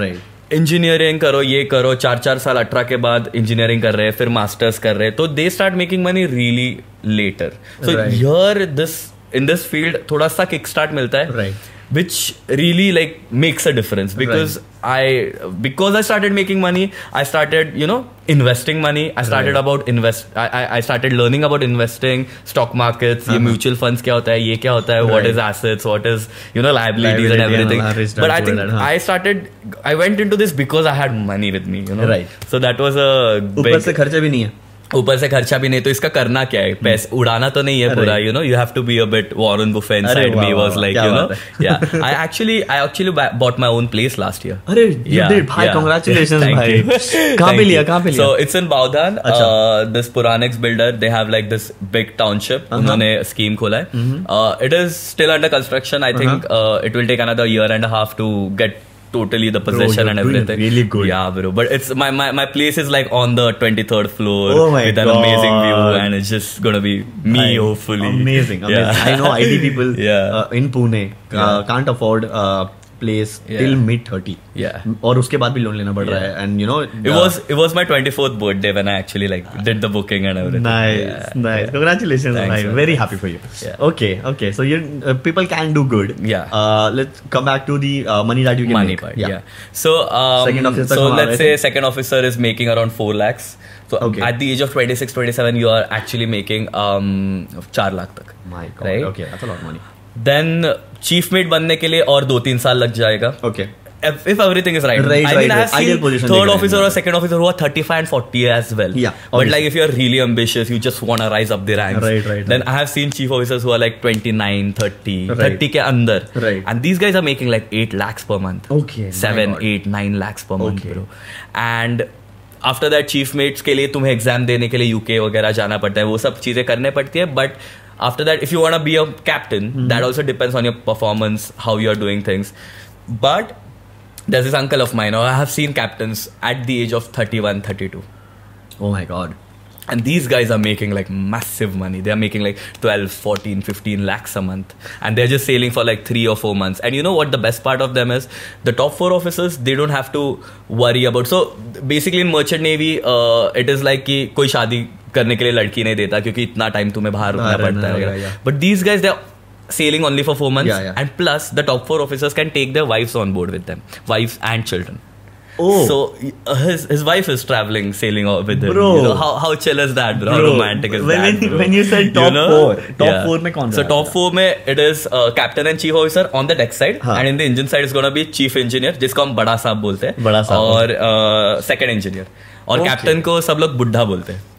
Engineering करो, ये करो, चार चार साल अठारह के बाद इंजीनियरिंग कर रहे हैं, फिर मास्टर्स कर रहे हैं, तो they start making money really later. So here this in this field थोड़ा सा किक स्टार्ट मिलता है, right. which really like makes a difference because right. I because I started making money, I started you know investing money, I started right. about invest I, I started learning about investing, stock markets, uh-huh. ये mutual funds क्या होता है, ये क्या होता है, right. what is assets, what is you know liabilities Liability and everything and but I think that, huh? I started I went into this because I had money with me, you know, right. so that was a ऊपर से खर्चा भी नहीं है, ऊपर से खर्चा भी नहीं, तो इसका करना क्या है, पैसे उड़ाना तो नहीं है पूरा, you know, you have to be a bit Warren Buffett inside me was like you know yeah I actually I actually bought my own place last year. अरे यू डिड भाई, कांग्रेचुलेशंस भाई. कहां पे लिया, कहां पे लिया? So it's in Bavdhan. This Puraniks builder, they have like this big township, उन्होंने स्कीम खोला है. It is still under construction. I think it will take another year and a half to get totally the possession bro, and everything. Really good. Yeah, bro. But it's my, my my place is like on the twenty-third floor oh my with God. an amazing view, and it's just gonna be me, I, hopefully. Amazing, amazing. Yeah. I know I T people yeah. uh, in Pune uh, yeah. can't afford uh, place yeah. till mid thirty. Yeah. और उसके बाद भी loan लेना पड़ रहा है, and you know it was it was my twenty-fourth birthday when I actually like did the booking and everything. Nice, yeah. nice. Yeah. Congratulations, Thanks, man. Very happy for you. Yeah. Okay, okay. So you uh, people can do good. Yeah. Uh, let's come back to the uh, money that you can money make. part. Yeah. yeah. So um, second officer. So let's say second officer is making around four lakhs. So okay. at the age of twenty-six, twenty-seven, you are actually making um four lakh tak. My God. Right? Okay, that's a lot of money. Then chief mate बनने के लिए और दो तीन साल लग जाएगा. Okay. If, if everything is right, right I right, mean, right. I have seen third officer or second officer who are thirty-five and forty as well. Yeah. But obviously. Like if you are really ambitious, you just want to rise up the ranks. Right, right. Then right. I have seen chief officers who are like twenty-nine, thirty, right. thirty के अंदर. Right. And these guys are making like eight lakhs per month. Okay. Seven, eight, nine lakhs per month, okay. bro. And after that chief mates के लिए तुम्हें exam देने के लिए UK वगैरह जाना पड़ता है, वो सब चीजें करने पड़ती है. But after that, if you want to be a captain, mm-hmm. that also depends on your performance, how you are doing things. But there's this uncle of mine, or I have seen captains at the age of thirty-one, thirty-two. Oh my God. And these guys are making like massive money. They are making like twelve, fourteen, fifteen lakhs a month. And they're just sailing for like three or four months. And you know what the best part of them is? The top four officers, they don't have to worry about. So basically in merchant navy, uh, it is like कि कोई शादी करने के लिए लड़की नहीं देता क्योंकि इतना टाइम तुम्हें बाहर रुकना पड़ता है. But these guys, they're sailing only for four months. Yeah, yeah. And plus, the top four officers can take their wives on board with them. Wives and children. Oh. So uh, his his wife is traveling, sailing with him. Bro. You know, how how chill is that, bro? How bro. romantic is when, that, when, bro? When you said top you know? four, top yeah. four में कौन So top four में it is uh, captain and chief officer on the deck side, हाँ. and in the engine side is gonna be chief engineer, जिसको हम बड़ा साहब बोलते हैं. बड़ा साहब. और uh, second engineer. और okay. captain को सब लोग बुड्ढा बोलते हैं.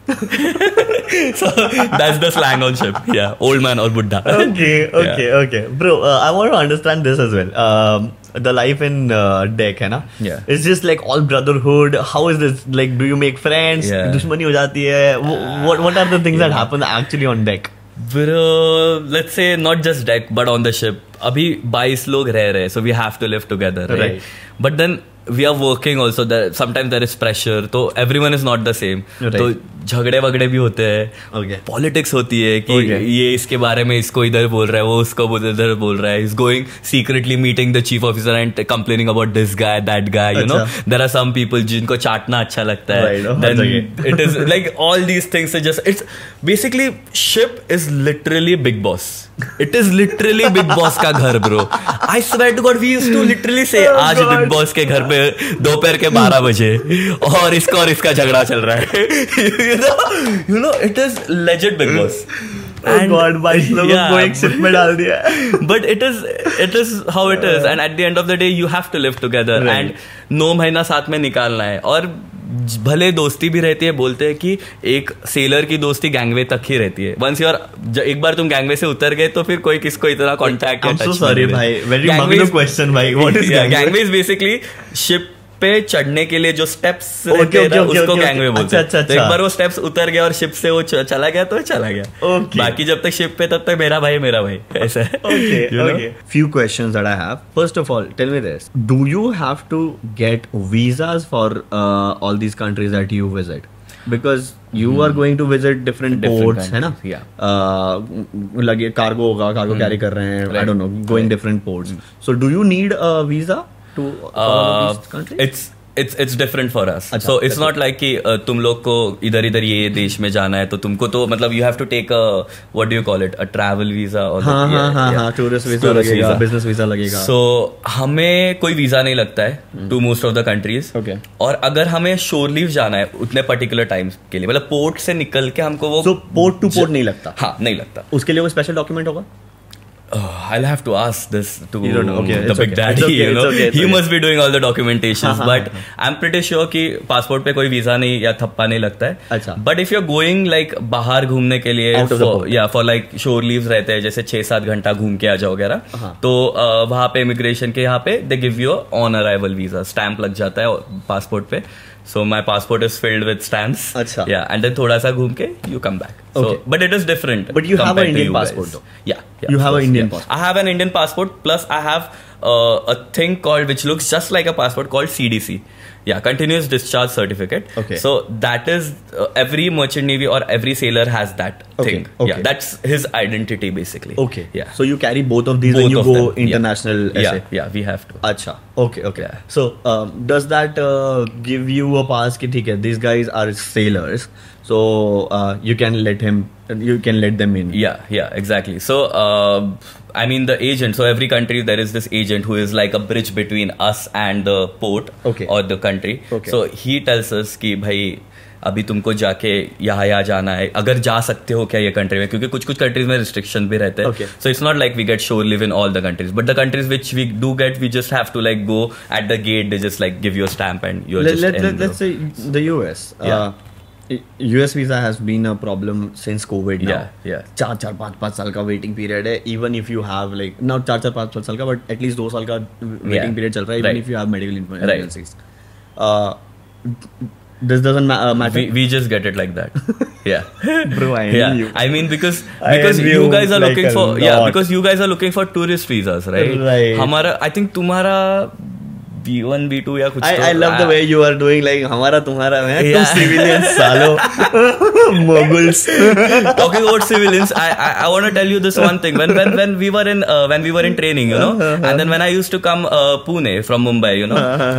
So that's the slang on ship. Yeah, old man or buddha. Okay, okay, yeah. okay, bro. Uh, I want to understand this as well. Um, the life in uh, deck, है ना? Yeah. It's just like all brotherhood. How is this? Like, do you make friends? Yeah. दुश्मनी हो जाती है. What What are the things yeah. that happen actually on deck? Bro, let's say not just deck, but on the ship. अभी बाईस लोग रह रहे हैं, so we have to live together, right? right. But then we are working also. There sometimes there is pressure, तो everyone is not the same. Right. तो झगड़े वगड़े भी होते हैं. Okay. Politics होती है कि okay. ये इसके बारे में इसको इधर बोल रहा है, वो उसको इधर बोल रहा है. He's going secretly meeting the chief officer and complaining about this guy, that guy. You know, there are some people जिनको चाटना अच्छा लगता है. Right. Oh, then it is like all these things are just. It's basically ship is literally Big Boss. It is literally Big Boss का घर, bro. I swear to God, we used to literally say oh, आज Big Boss के घर पे दोपहर के बारह बजे और इसका और इसका झगड़ा चल रहा है. You know, you know, it is legit Big Boss. Oh and God, बाईस लोगों को एक शिप में डाल दिया. But it is, it is how it is, and at the end of the day, you have to live together, right. and नौ महीना साथ में निकालना है. और भले दोस्ती भी रहती है, बोलते हैं कि एक सेलर की दोस्ती गैंगवे तक ही रहती है. वंस यूर एक बार तुम गैंगवे से उतर गए तो फिर कोई किसको इतना कांटेक्ट या टच सॉरी भाई, वेरी मगनो क्वेश्चन भाई. What is gangway? Is basically ship पे चढ़ने के लिए जो स्टेप्स रहते हैं ना, उसको गैंगवे बोलते हैं. तो एक बार वो स्टेप्स उतर गया और शिप से वो चला गया तो चला गया. okay. बाकी जब तक शिप पे तब तक मेरा भाई मेरा भाई ऐसा है. okay, you know? okay. Few questions that I have. First of all, tell me this: do you have to get visas for uh, all these countries that you visit? Because you hmm. are going to visit different, different ports, है ना? Yeah. Uh, लगे cargo होगा, cargo carry कर रहे हैं. I don't know, going right. different ports. Hmm. So do you need a visa to uh, all of these countries? It's It's it's different for us. So it's not like कि uh, तुम लोग को इधर इधर ये देश में जाना है तो तुमको तो मतलब you have to take a what do you call it a travel visa or हाँ हाँ हाँ हाँ tourist visa लगेगा, business visa लगेगा. So हमें कोई वीजा नहीं लगता है to most of the countries. Okay. और अगर हमें shore leave जाना है उतने particular times के लिए मतलब पोर्ट से निकल के हमको वो so port to port नहीं लगता. हाँ नहीं लगता. उसके लिए कोई special document होगा? Oh, I'll have to ask this to okay, the big okay. daddy, okay, you know. Okay, he okay. must be doing all the documentations, हाँ, but हाँ, I'm pretty sure कि पासपोर्ट पे कोई visa नहीं या थप्पा नहीं लगता है. अच्छा. But if you're going like बाहर घूमने के लिए, for, yeah, for like shore leaves रहते हैं जैसे छह सात घंटा घूम के आ जाओ वगैरह, तो uh, वहाँ पे इमिग्रेशन के यहाँ पे they give you on arrival visa, stamp लग जाता है पासपोर्ट पे. So my passport is filled with stamps. अच्छा. Yeah, and then थोड़ा सा घूम के you come back. So, okay. But it is different. But you have an Indian passport though. Yeah. yeah you have an Indian yeah. passport. I have an Indian passport plus I have uh, a thing called which looks just like a passport called C D C. Yeah, continuous discharge certificate. Okay. So that is uh, every merchant navy or every sailor has that okay. thing. Okay. Yeah, that's his identity basically. Okay. Yeah. So you carry both of these both when you go them. international. Yeah. essay. yeah, yeah, we have to. Acha. Okay, okay. Yeah. So um, does that uh, give you a pass? Ki, theek hai, these guys are sailors, so uh, you can let him, you can let them in. Yeah, yeah, exactly. So. Uh, I mean the agent. So every country there is this agent who is like a bridge between us and the port okay. or the country. Okay. So he tells us कि भाई अभी तुमको जाके यहाँ यहाँ जाना है अगर जा सकते हो क्या ये कंट्री में क्योंकि कुछ कुछ कंट्रीज में रिस्ट्रिक्शन भी रहते हैं. So it's not like we get shore leave in all the countries, but the countries which we do get, we just have to like go at the gate. They just like give you a stamp and you're let, just let, in. Let, let's say the U S. Yeah. Uh, U S visa has been a problem since COVID now. Yeah, yeah. चार चार पाँच पाँच साल का waiting period है. Even if you have like now चार चार पाँच पाँच साल का, but at least दो साल का waiting yeah. period चल रहा है. Even right. if you have medical emergencies. Right. Uh, this doesn't ma- uh, matter. We, we just get it like that. Yeah. Bro, I yeah. you. I mean because because you guys are like looking for lot. yeah because you guys are looking for tourist visas, right? Right. हमारा I think तुम्हारा B one B two या कुछ I, तो I love the way you are doing like हमारा तुम्हारा मैं yeah. तुम civilians सालो moguls. Talking about civilians, I I, I want to tell you this one thing. When when when we were in uh, when we were in training, you know, and then when I used to come uh, Pune from Mumbai, you know,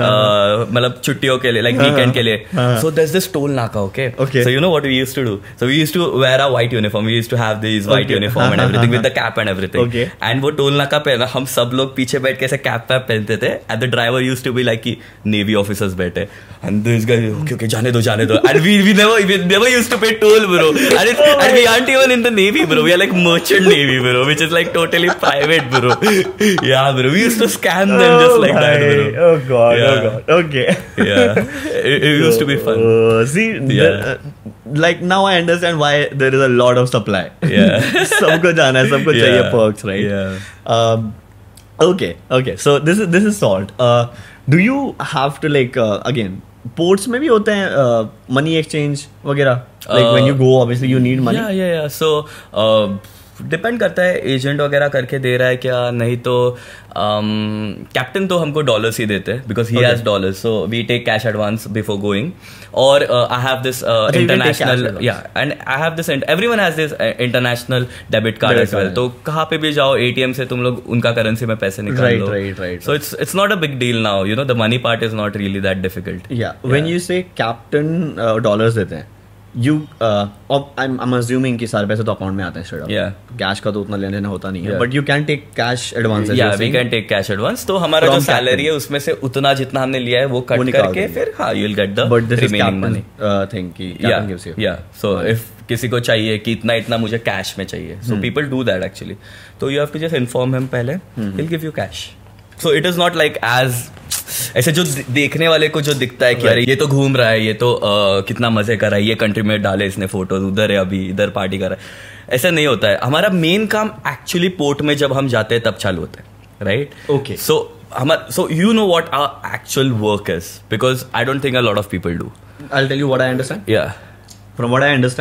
uh, मतलब छुट्टियों के लिए like weekend के लिए. So there's this toll naka, okay? Okay. So you know what we used to do? So we used to wear a white uniform. We used to have these white okay. uniform and everything with the cap and everything. Okay. And वो toll नाका पे ना हम सब लोग पीछे बैठ के ऐसे कैप वैप पहनते थे. And the driver used to be like कि Navy officers बैठे. And this guy, okay, okay, जाने दो, जाने दो. And we we never we never used to pay toll, bro. And it, and we aren't even in the Navy, bro. We are like merchant Navy, bro, which is like totally private, bro. Yeah, bro. We used to scam them just like oh that, bro. Oh god, yeah. oh god. Okay. Yeah, it, it used to be fun. Uh, see, yeah. the, uh, like now I understand why there is a lot of supply. Yeah. सबको जाना है, सबको yeah. चाहिए perks, right? Yeah. Um, okay, okay. So this is this is solved. Uh, do you have to like uh, again? Ports में भी होते हैं uh, money exchange वगैरह. Like uh, when you go, obviously you need money. Yeah, yeah, yeah. So. Uh, depend करता है agent वगैरह करके दे रहा है क्या नहीं तो कैप्टन um, तो हमको डॉलर्स ही देते हैं because he has dollars so we take cash advance before going और आई हैव दिस इंटरनेशनल या and I have this everyone has this international debit card as well तो कहाँ पे भी जाओ एटीएम से तुम लोग उनका करेंसी में पैसे निकाल लो so it's it's not a big deal now you know the money part is not really that difficult yeah when you say captain dollars देते हैं You, uh, I'm, I'm assuming कि सारे पैसे तो अकाउंट में आते हैं straight up. Yeah. Cash का तो उतना लेने देना होता नहीं है. Yeah. But you can take cash advance. Yeah, we can take cash advance. तो हमारा जो salary है उसमें से उतना जितना हमने लिया है वो कट करके फिर हाँ you'll get the But this remaining is money. Uh, thing कि captain gives you. Yeah. So if किसी को चाहिए कि इतना इतना मुझे cash में चाहिए. So people do that actually. तो you have to just inform him पहले. He'll give you cash. So it is not like as ऐसे जो देखने वाले को जो दिखता है कि अरे ये तो घूम रहा है ये तो uh, कितना मजे कर रहा है ये कंट्री में डाले इसने फोटो उधर है अभी इधर पार्टी कर रहा है ऐसा नहीं होता है हमारा मेन काम एक्चुअली पोर्ट में जब हम जाते हैं तब चालू होता है राइट ओके सो हमारा so you know what our actual work is because I don't think a lot of people do I will tell you what I understand या from what I understand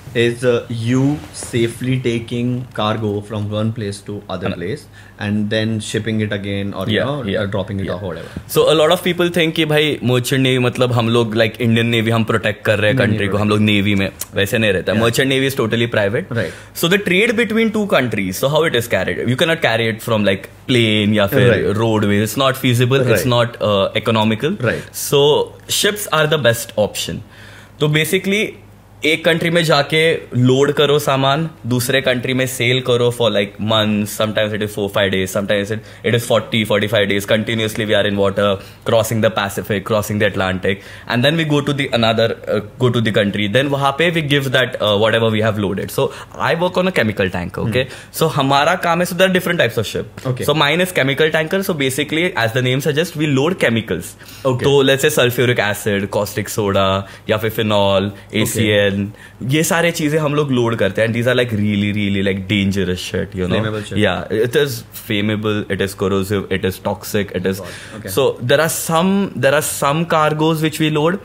is uh, you safely taking cargo from one place to other place and then shipping it again or you Yeah, know yeah, uh, dropping it yeah. off or whatever. So a lot of people think कि भाई merchant navy मतलब हम लोग like Indian navy हम protect कर रहे हैं country को, हम लोग navy में वैसे नहीं रहता है. Merchant navy is totally private. Right. So the trade between two countries, so how it is carried, you cannot carry it from like plane या फिर Right. roadway. It's not feasible. Right. It's not uh, economical. Right. So ships are the best option. तो basically एक country में जाके load करो सामान, दूसरे country में सेल करो for like months, sometimes it is four five days, sometimes it it is forty forty five days continuously we are in water, crossing the Pacific, crossing the Atlantic, and then we go to the another go to the country, then वहां पे we give that whatever we have loaded. So I work on a chemical tanker. Okay, so हमारा काम है, so there are different types of ship. So mine is chemical tanker. So basically as the name suggest we load chemicals. तो let's say sulphuric acid, caustic soda या फिर phenol, ए C L, ये सारे चीजें हम लोग लोड करते हैं. These are like really really like dangerous shit, you know. Yeah it is flammable, it is corrosive, it is toxic, it is okay. So there are some there are some cargoes which we load,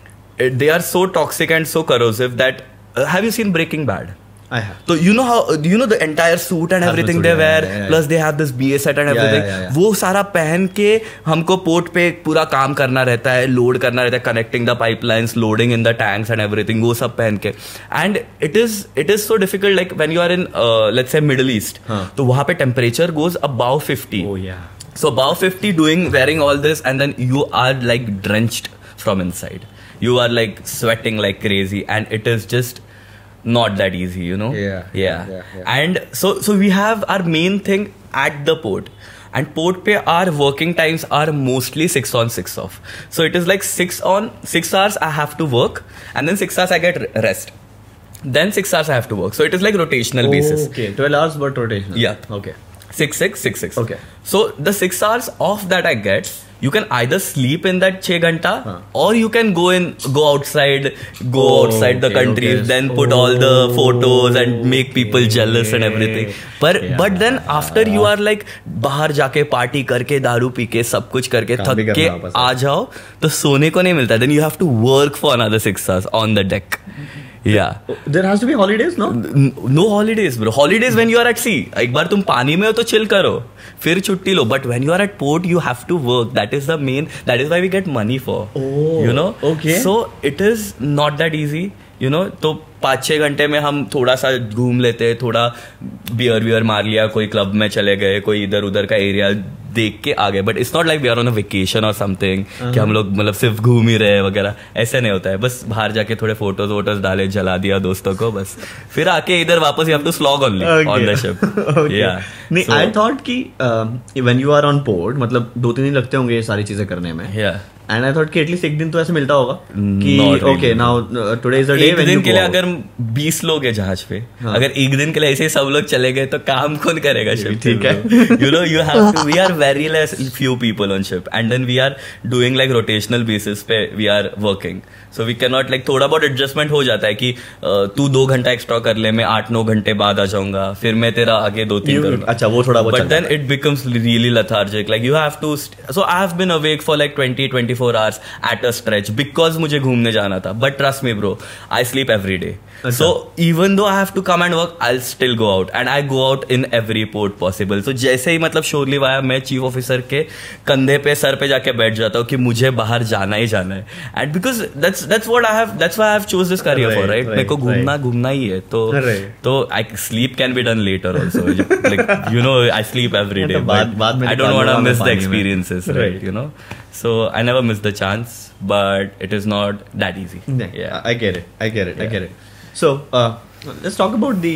they are so toxic and so corrosive that uh, have you seen Breaking Bad? I have. So you know how you know the entire suit and everything they wear, yeah, yeah, plus they have this B S set and everything. Yeah, yeah, yeah. वो सारा पहन के हमको port पे पूरा काम करना रहता है, लोड करना रहता है, connecting the pipelines, loading in the tanks and everything, वो सब पहन के. And it is it is so difficult like when you are in let's say Middle East, तो वहां पे temperature goes above fifty. Oh yeah. So above fifty, doing wearing all this, and then you are like drenched from inside. You are like sweating like crazy, and it is just not that easy, you know. Yeah, yeah. yeah, yeah. And so so we have our main thing at the port, and port pe our working times are mostly six on six off. So it is like six on six hours I have to work, and then six hours I get rest. Then six hours I have to work. So it is like rotational Oh, basis. okay, twelve hours but rotational. Yeah. Okay. Six six six six. Okay. So the six hours off that I get, you can either sleep in that छह घंटा, huh. or you can go in, go outside, go oh, outside the okay, country, okay. then put oh, all the photos and make people okay. jealous and everything. But yeah. but then after you are like बाहर जाके party करके, दारू P के, सब कुछ करके थक के आ जाओ, तो सोने को नहीं मिलता. Then you have to work for another six hours on the deck. Yeah. There has to be holidays, no? No holidays, bro. Holidays when you are at sea. एक बार तुम पानी में हो तो chill करो, फिर छुट्टी लो. But when you are at port, you have to work. That is the main. That is why we get money for. Oh. You know. Okay. So it is not that easy. You know. तो पाँच छः घंटे में हम थोड़ा सा घूम लेते, थोड़ा बियर वियर मार लिया, कोई क्लब में चले गए, कोई इधर उधर का एरिया देख के आ गए. But it's not like we are on a vacation और समथिंग कि हम लोग मतलब सिर्फ घूम ही रहे वगैरह, ऐसे नहीं होता है. बस बाहर जाके थोड़े फोटोज वोटोज डाले, जला दिया दोस्तों को, बस फिर आके इधर वापस you have to slog only on the ship. Yeah नहीं, आई थॉट कि when you are on port मतलब दो तीन दिन लगते होंगे ये सारी चीजें करने में. या एंड आई थॉट कि एटलीस्ट एक दिन तो ऐसे मिलता होगा कि okay now today is the day. एक दिन के लिए अगर बीस लोग हैं जहाज पे, हाँ. अगर एक दिन के लिए ऐसे सब लोग चले गए तो काम कौन करेगा शिप? ठीक है. You know you have to, we are very less few people on ship, and then we are doing like rotational basis पे we are working. So we can not like, थोड़ा बहुत एडजस्टमेंट हो जाता है कि तू दो घंटा एक्स्ट्रा कर ले, मैं आठ नौ घंटे बाद आ जाऊंगा, फिर मैं तेरा आगे दो तीन करूंगा. अच्छा, वो थोड़ा बहुत. But then it becomes really lethargic. Like you have to. So I have been awake for like twenty twenty-four hours at a stretch because मुझे घूमने जाना था. But trust me, bro, I sleep every day. Achha. So even though I have to come and work, I'll still go out, and I go out in every port possible. So जैसे ही मतलब शोर लिवाया, मैं chief officer के कंधे पे sir पे जाके बैठ जाता हूँ कि मुझे बाहर जाना ही जाना है. And because that's that's what I have, that's why I have chose this career right, for, right? मेरे को घूमना घूमना ही है. तो तो I sleep can be done later also. Like you know, I sleep every day. But I don't want to miss the experiences, right? You know. So I never miss the chance, but it is not that easy. Yeah, I get it. I get it. I get it. So uh, let's talk about the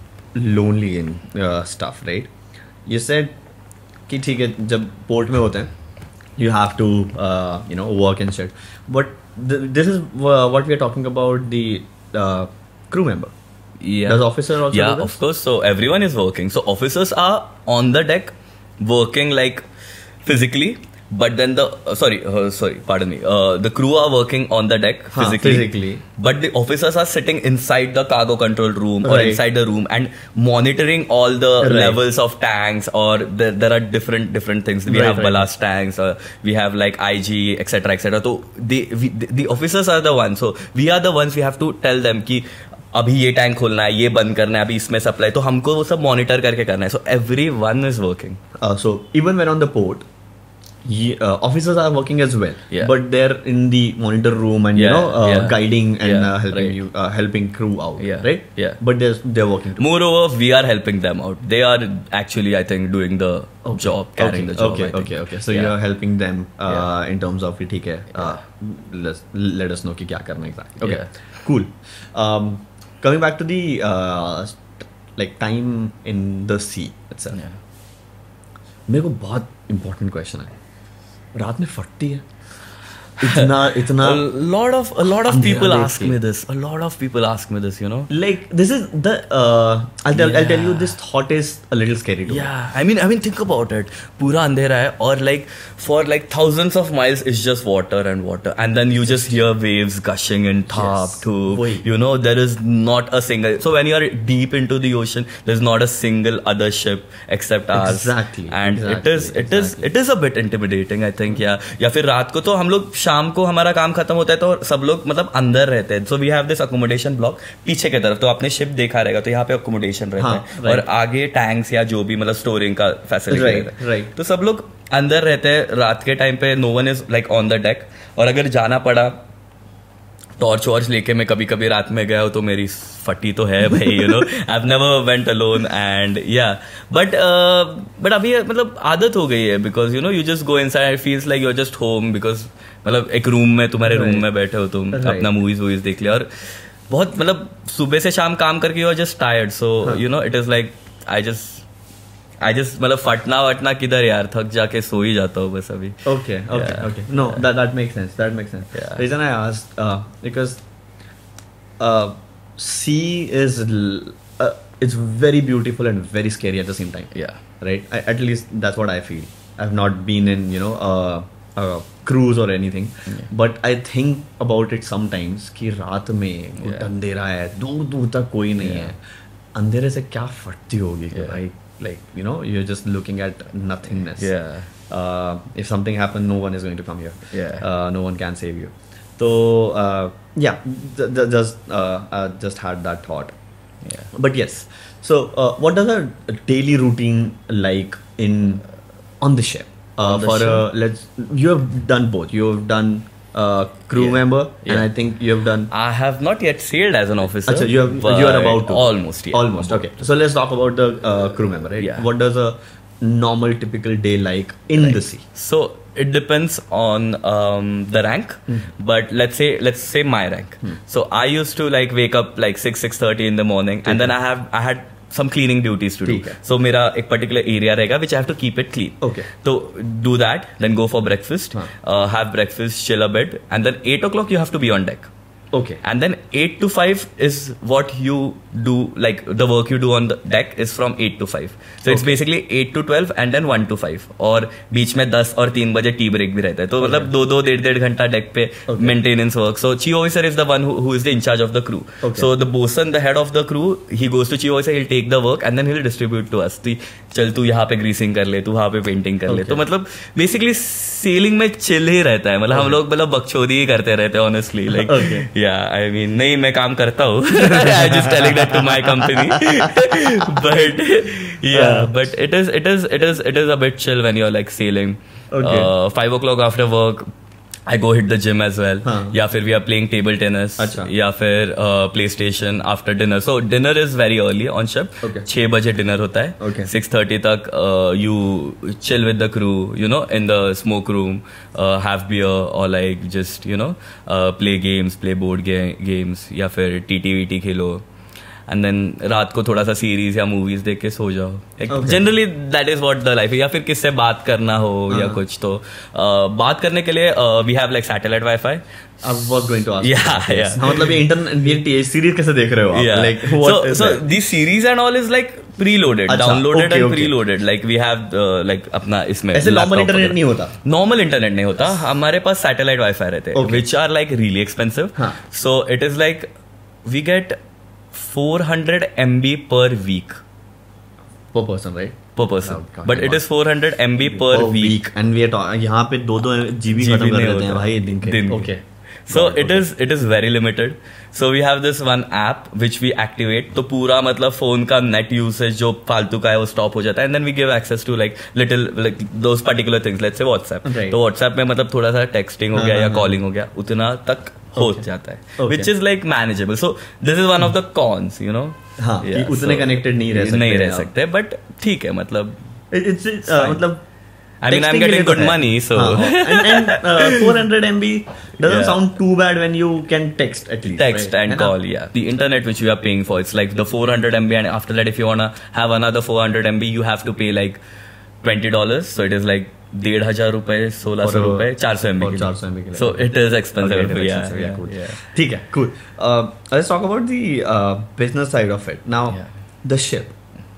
lonely in uh, stuff, right? You said कि ठीक है जब port में होते हैं you have to uh, you know work and shit, but th- this is uh, what we are talking about, the uh, crew member. Yeah. Does officer also yeah, do this? of course. So everyone is working. So officers are on the deck working like physically. But then the uh, sorry uh, sorry pardon me uh, the crew are working on the deck physically, huh, physically, but the officers are sitting inside the cargo control room or right. inside the room and monitoring all the right. levels of tanks, or there, there are different different things. We right, have right. ballast tanks, or we have like I G, etc etc. So they we, the officers are the ones, so we are the ones we have to tell them ki अभी ये tank खोलना है, ये बंद करना है, अभी इसमें सप्लाई, तो हमको वो सब मॉनिटर करके करना है. So every one is working. So even when on the port, ye- uh, officers are working as well, Yeah. but they're in the monitor room and you Yeah, know uh, yeah. guiding and Yeah, uh, helping right. you, uh, helping crew out, Yeah, right? yeah. But they're they're working too. Moreover, we are helping them out. They are actually, I think, doing the job, carrying okay, the job. okay, I think. okay, okay. So Yeah. you're helping them uh, Yeah. in terms of ठीक है. Uh, let's let us know कि क्या करना है exactly. Okay, Yeah. cool. Um, coming back to the uh, like time in the sea itself. Yeah. मेरे को बहुत important question है. रात में फटती है. इतना इतना A lot of a lot of अंधेरा people देख ask के. me this. A lot of people ask me this. You know. like this is the uh, I'll tell I'll tell you Yeah. this thought is a little scary to me. Yeah, I mean, I mean, think about it. पूरा अंधेरा है और like for like thousands of miles it's just water and water, and then you just hear waves gushing in Thap Yes. to वही. you know there is not a single. So when you are deep into the ocean, there's not a single other ship except ours. Exactly, And exactly, it is it is exactly. it is a bit intimidating, I think. Yeah. या फिर रात को तो हम लोग शाम को हमारा काम खत्म होता है तो सब लोग मतलब अंदर रहते हैं. So we have this accommodation block पीछे की तरफ, तो आपने शिप देखा रहेगा तो यहाँ पे अकोमोडेशन रहता हाँ, है right. और आगे टैंक्स या जो भी मतलब स्टोरिंग का फैसिलिटी Right, रहता है. right. तो सब लोग अंदर रहते हैं रात के टाइम पे. No one is like on the deck. और अगर जाना पड़ा टॉर्च वॉर्च लेके मैं कभी कभी रात में गया हो तो मेरी फटी तो है भाई. You know I have never went alone and yeah but but अभी मतलब आदत हो गई है because you know you just go inside. Feels like you are just home because मतलब एक रूम में तुम्हारे Right. रूम में बैठे हो तुम Right. अपना मूवीज वूवीज देख लिया और बहुत मतलब सुबह से शाम काम करके you are just tired. So you know it is like I just I just मतलब फटना वटना किधर यार, थक जाके सो ही जाता हूँ बस अभी. Okay, okay, Yeah. okay. No, that that makes sense. That makes sense. Yeah. The reason I asked uh, because uh, sea is l- uh, it's very beautiful and very scary at the same time. Yeah. Right. I, at least that's what I feel. I've not been in you know uh, a cruise or anything, Yeah. but I think about it sometimes कि रात में Yeah. अंधेरा है, दूर दूर तक कोई नहीं Yeah. है. अंधेरे से क्या फटती होगी Yeah. right? Like you know you're just looking at nothingness. Yeah. Uh, if something happened, no one is going to come here. Yeah. Uh, no one can save you. So uh, yeah, th- th- just uh, I just had that thought. Yeah. But yes, so uh, what does a daily routine like in on the ship? Uh, On the for ship? uh, let's you have done both. You have done uh, crew Yeah. member, and Yeah. I think you have done. I have not yet sailed as an officer. Achha, you have you are but about to almost. Yeah. almost okay. So let's talk about the uh, crew member, right? Yeah. What does a normal typical day like in the sea? So it depends on um, the rank, but let's say let's say my rank. So I used to like wake up like six six thirty in the morning, and then I have I had some cleaning duties to do. ठीक है. So मेरा एक particular area रहेगा which I have to keep it clean. Okay. So do that, then go for breakfast, हाँ. uh, have breakfast, chill a bit, and then eight o'clock you have to be on deck. Okay. And then eight to five is what you do, like the work you do on the deck is from eight to five. So it's Okay. basically eight to twelve and then one to five. और बीच में दस और तीन बजे tea break भी रहता है. तो मतलब दो दो डेढ़ डेढ़ घंटा डेक पे Okay. Maintenance work. So chief officer is the one who, who is the in charge of the crew. Okay. So the bosun, the head of the crew, he goes to chief officer, he'll take the work and then he'll distribute to us. तो चल तू यहाँ पे greasing कर ले, तू वहाँ पे पेंटिंग कर ले. Okay. तो मतलब बेसिकली सेलिंग में चिल ही रहता है. मतलब हम लोग मतलब बकचोदी ही करते रहते हैं ऑनेस्टली. Like Okay. या आई मीन नहीं मैं काम करता हूँ. I just telling that to my company. But yeah but it is it is it is it is a bit chill when you are like sailing. Five o'clock after work I go hit the gym as well. हाँ. या फिर we are playing table tennis. अच्छा. या फिर PlayStation after dinner. So dinner is very early on ship. Okay. छह बजे dinner होता है. Okay. सिक्स थर्टी तक you chill with the crew, you know, in the smoke room, have beer और like just you know play games, play board games या फिर T T V T खेलो. And then रात को थोड़ा सा series या मूवीज देख के सो जाओ. Generally that is what the life. या फिर किससे बात करना हो या कुछ तो uh, बात करने के लिए we have like satellite wifi. I was going to ask. Yeah, you. yeah. हाँ, मतलब ये इंटरनेट ये सीरीज कैसे देख रहे हो आप? Yeah. Like what so is so that? these series and all is like preloaded, अच्छा, downloaded okay, and okay. preloaded. Like we have uh, like अपना इसमें ऐसे नॉर्मल laptop इंटरनेट वगैरह. नहीं होता. नॉर्मल इंटरनेट नहीं होता. हमारे पास सैटेलाइट वाईफाई रहते हैं Okay. Which are like really expensive. हाँ. So it is like we get four hundred M B per week Per person, right? per person, Oh, God, but it God. is four hundred M B per Per week. week. And we are talking यहाँ पे दो दो GB G B खत्म कर नहीं देते हैं होता. भाई दिन के. दिन के. Okay. So it is it is very limited. So we have this one app which we activate. तो पूरा मतलब phone का net usage जो फालतू का है वो stop हो जाता है. And then we give access to like little like those particular things. Let's say WhatsApp. Right. तो WhatsApp में मतलब थोड़ा सा texting हो गया या calling हो गया, उतना तक हो जाता है. Which is like manageable. So this is one of the cons, you know. हाँ, कि उतने connected नहीं रह सकते. नहीं रह सकते, but ठीक है मतलब. It's मतलब. I mean, I'm getting good money, so. and and uh, four hundred M B doesn't yeah. sound too bad when you can text at least. Text right? and call, yeah. The internet which you are paying for, it's like the four hundred M B, and after that, if you wanna have another four hundred M B, you have to pay like twenty dollars. So it is like डेढ़ हजार रुपए, सोलह सौ रुपए, चार सौ MB, चार सौ MB. So it is expensive. Okay, yeah, yeah, cool. yeah. ठीक है, cool. Uh, let's talk about the uh, business side of it. Now, yeah. the ship.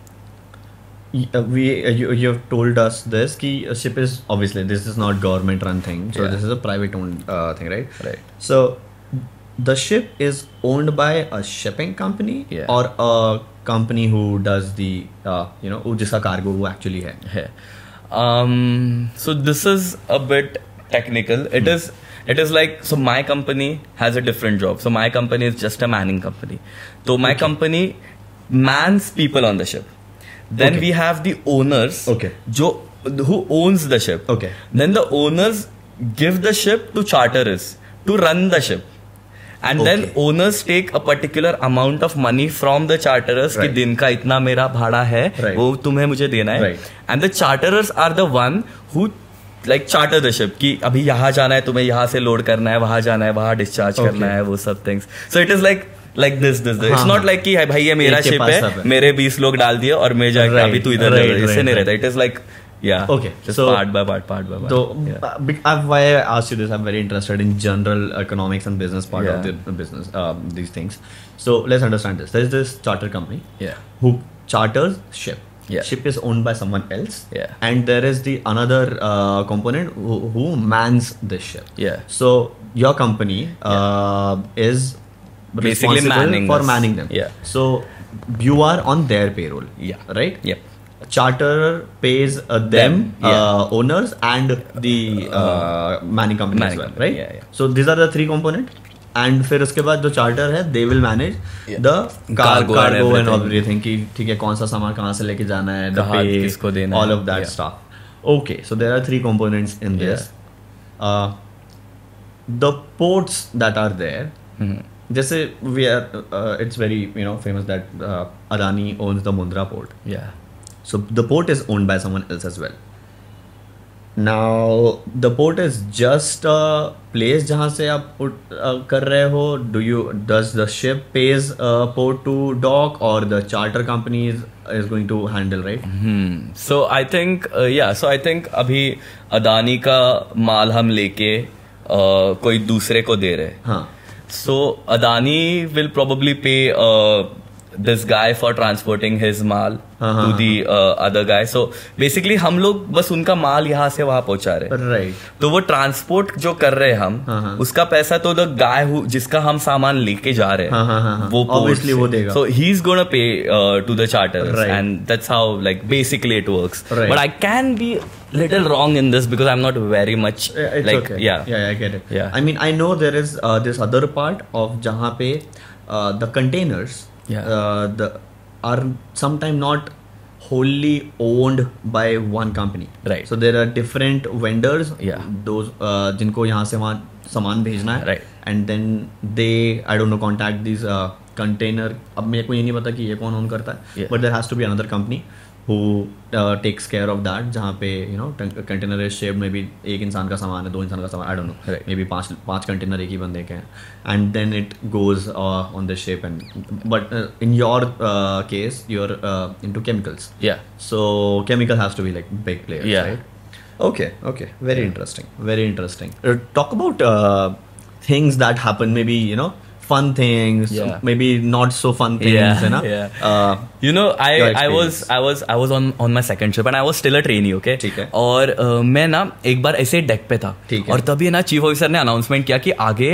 Uh, we uh, you you have told us this कि a ship is obviously this is not government run thing, so yeah. this is a private owned uh, thing, right? Right. So the ship is owned by a shipping company yeah. or a company who does the uh, you know जिसका cargo वो actually है. Yeah. Um. So this is a bit technical. It hmm. is. It is like, so my company has a different job. So my company is just a manning company. So my okay. company mans people on the ship. Then okay. we have the owners, okay. jo, who owns the ship. Okay. Then the owners give the ship to charterers to run the ship. And okay. then owners take a particular amount of money from the charterers right. कि दिन का इतना मेरा भाड़ा है, right. वो तुम्हें मुझे देना है. Right. And the charterers are the one who like charter the ship कि अभी यहाँ जाना है, तुम्हें यहाँ से लोड करना है, वहाँ जाना है, वहाँ डिस्चार्ज okay. करना है, वो सब things. So it is like like this this this. It's not like कि भाई ये मेरा शिप है, मेरे बीस लोग डाल दिए और मैं जाके अभी तू इधर इससे नहीं रहता. It is like yeah okay just so part by part part by part. So yeah. why I asked you this, I'm very interested in general economics and business part yeah. of the business um, these things. So let's understand this. There's this charter company yeah who charters ship. Yeah. Ship is owned by someone else. Yeah. And there is the another uh, component who, who mans this ship. Yeah. So your company uh, yeah. is basically manning for us. manning them. Yeah. So you are on their payroll. Yeah. Right? Yeah. Charterer pays uh, them, them yeah. uh, owners and the uh, manning company manning as well, company. right? Yeah, yeah. So these are the three components. And फिर उसके बाद जो charter है they will manage yeah. the cargo, cargo and, and everything कि ठीक है कौन सा सामान कहाँ से लेके जाना है, the pay, किसको देना all है, of that yeah. stuff. Okay, so there are three components in this. Yeah. Uh, the ports that are there. Mm-hmm. जैसे we are uh, it's very you know famous that uh, Adani owns the Mundra port. Yeah. So the port is owned by someone else as well. Now the port is just a place जहाँ से आप put uh, कर रहे हो. Do you does the ship pays uh, port to dock or the charter company is, is going to handle, right? Hmm. So I think uh, yeah. So I think अभी अदानी का माल हम लेके uh, कोई दूसरे को दे रहे. हाँ. So Adani will probably pay uh, this guy for transporting his maal uh-huh. to the uh, other guy. So basically हम लोग बस उनका माल यहाँ से वहाँ पहुँचा रहे. Right. तो वो ट्रांसपोर्ट जो कर रहे हैं हम uh-huh. उसका पैसा तो the guy who जिसका हम सामान लेके जा रहे हैं uh-huh. वो obviously वो देगा. So he's gonna pay uh, to the charters right. and that's how like basically it works. Right. But I can be little wrong in this because I'm not very much it's like okay. yeah. yeah I get it. Yeah. I mean I know there is uh, this other part of जहाँ पे uh, the containers yeah. uh, the are sometimes not wholly owned by one company. Right. So there are different vendors. Yeah. Those uh, जिनको यहाँ से वहाँ सामान भेजना है. Right. And then they I don't know contact these uh, container. अब मेरे को ये नहीं पता कि ये कौन own करता है. Yeah. But there has to be another company who uh, takes care of that. जहाँ पे you know container is shaped maybe एक इंसान का सामान है, दो इंसान का सामान I don't know. Right. Maybe पांच पांच container एक ही बंदे के हैं. And then it goes uh, on the ship and but uh, in your uh, case you're uh, into chemicals. Yeah. So chemical has to be like big players, yeah. right? Okay, okay. Very yeah. interesting. Very interesting. Uh, talk about uh, things that happen. Maybe you know fun things. Yeah. Maybe not so fun things. Yeah. You know? yeah. Uh, You know, I I was I was I was on on my second trip and I was still a trainee, okay? ठीक है. और uh, मैं ना एक बार ऐसे deck पे था और तभी ना चीफ ऑफिसर ने अनाउंसमेंट किया कि आगे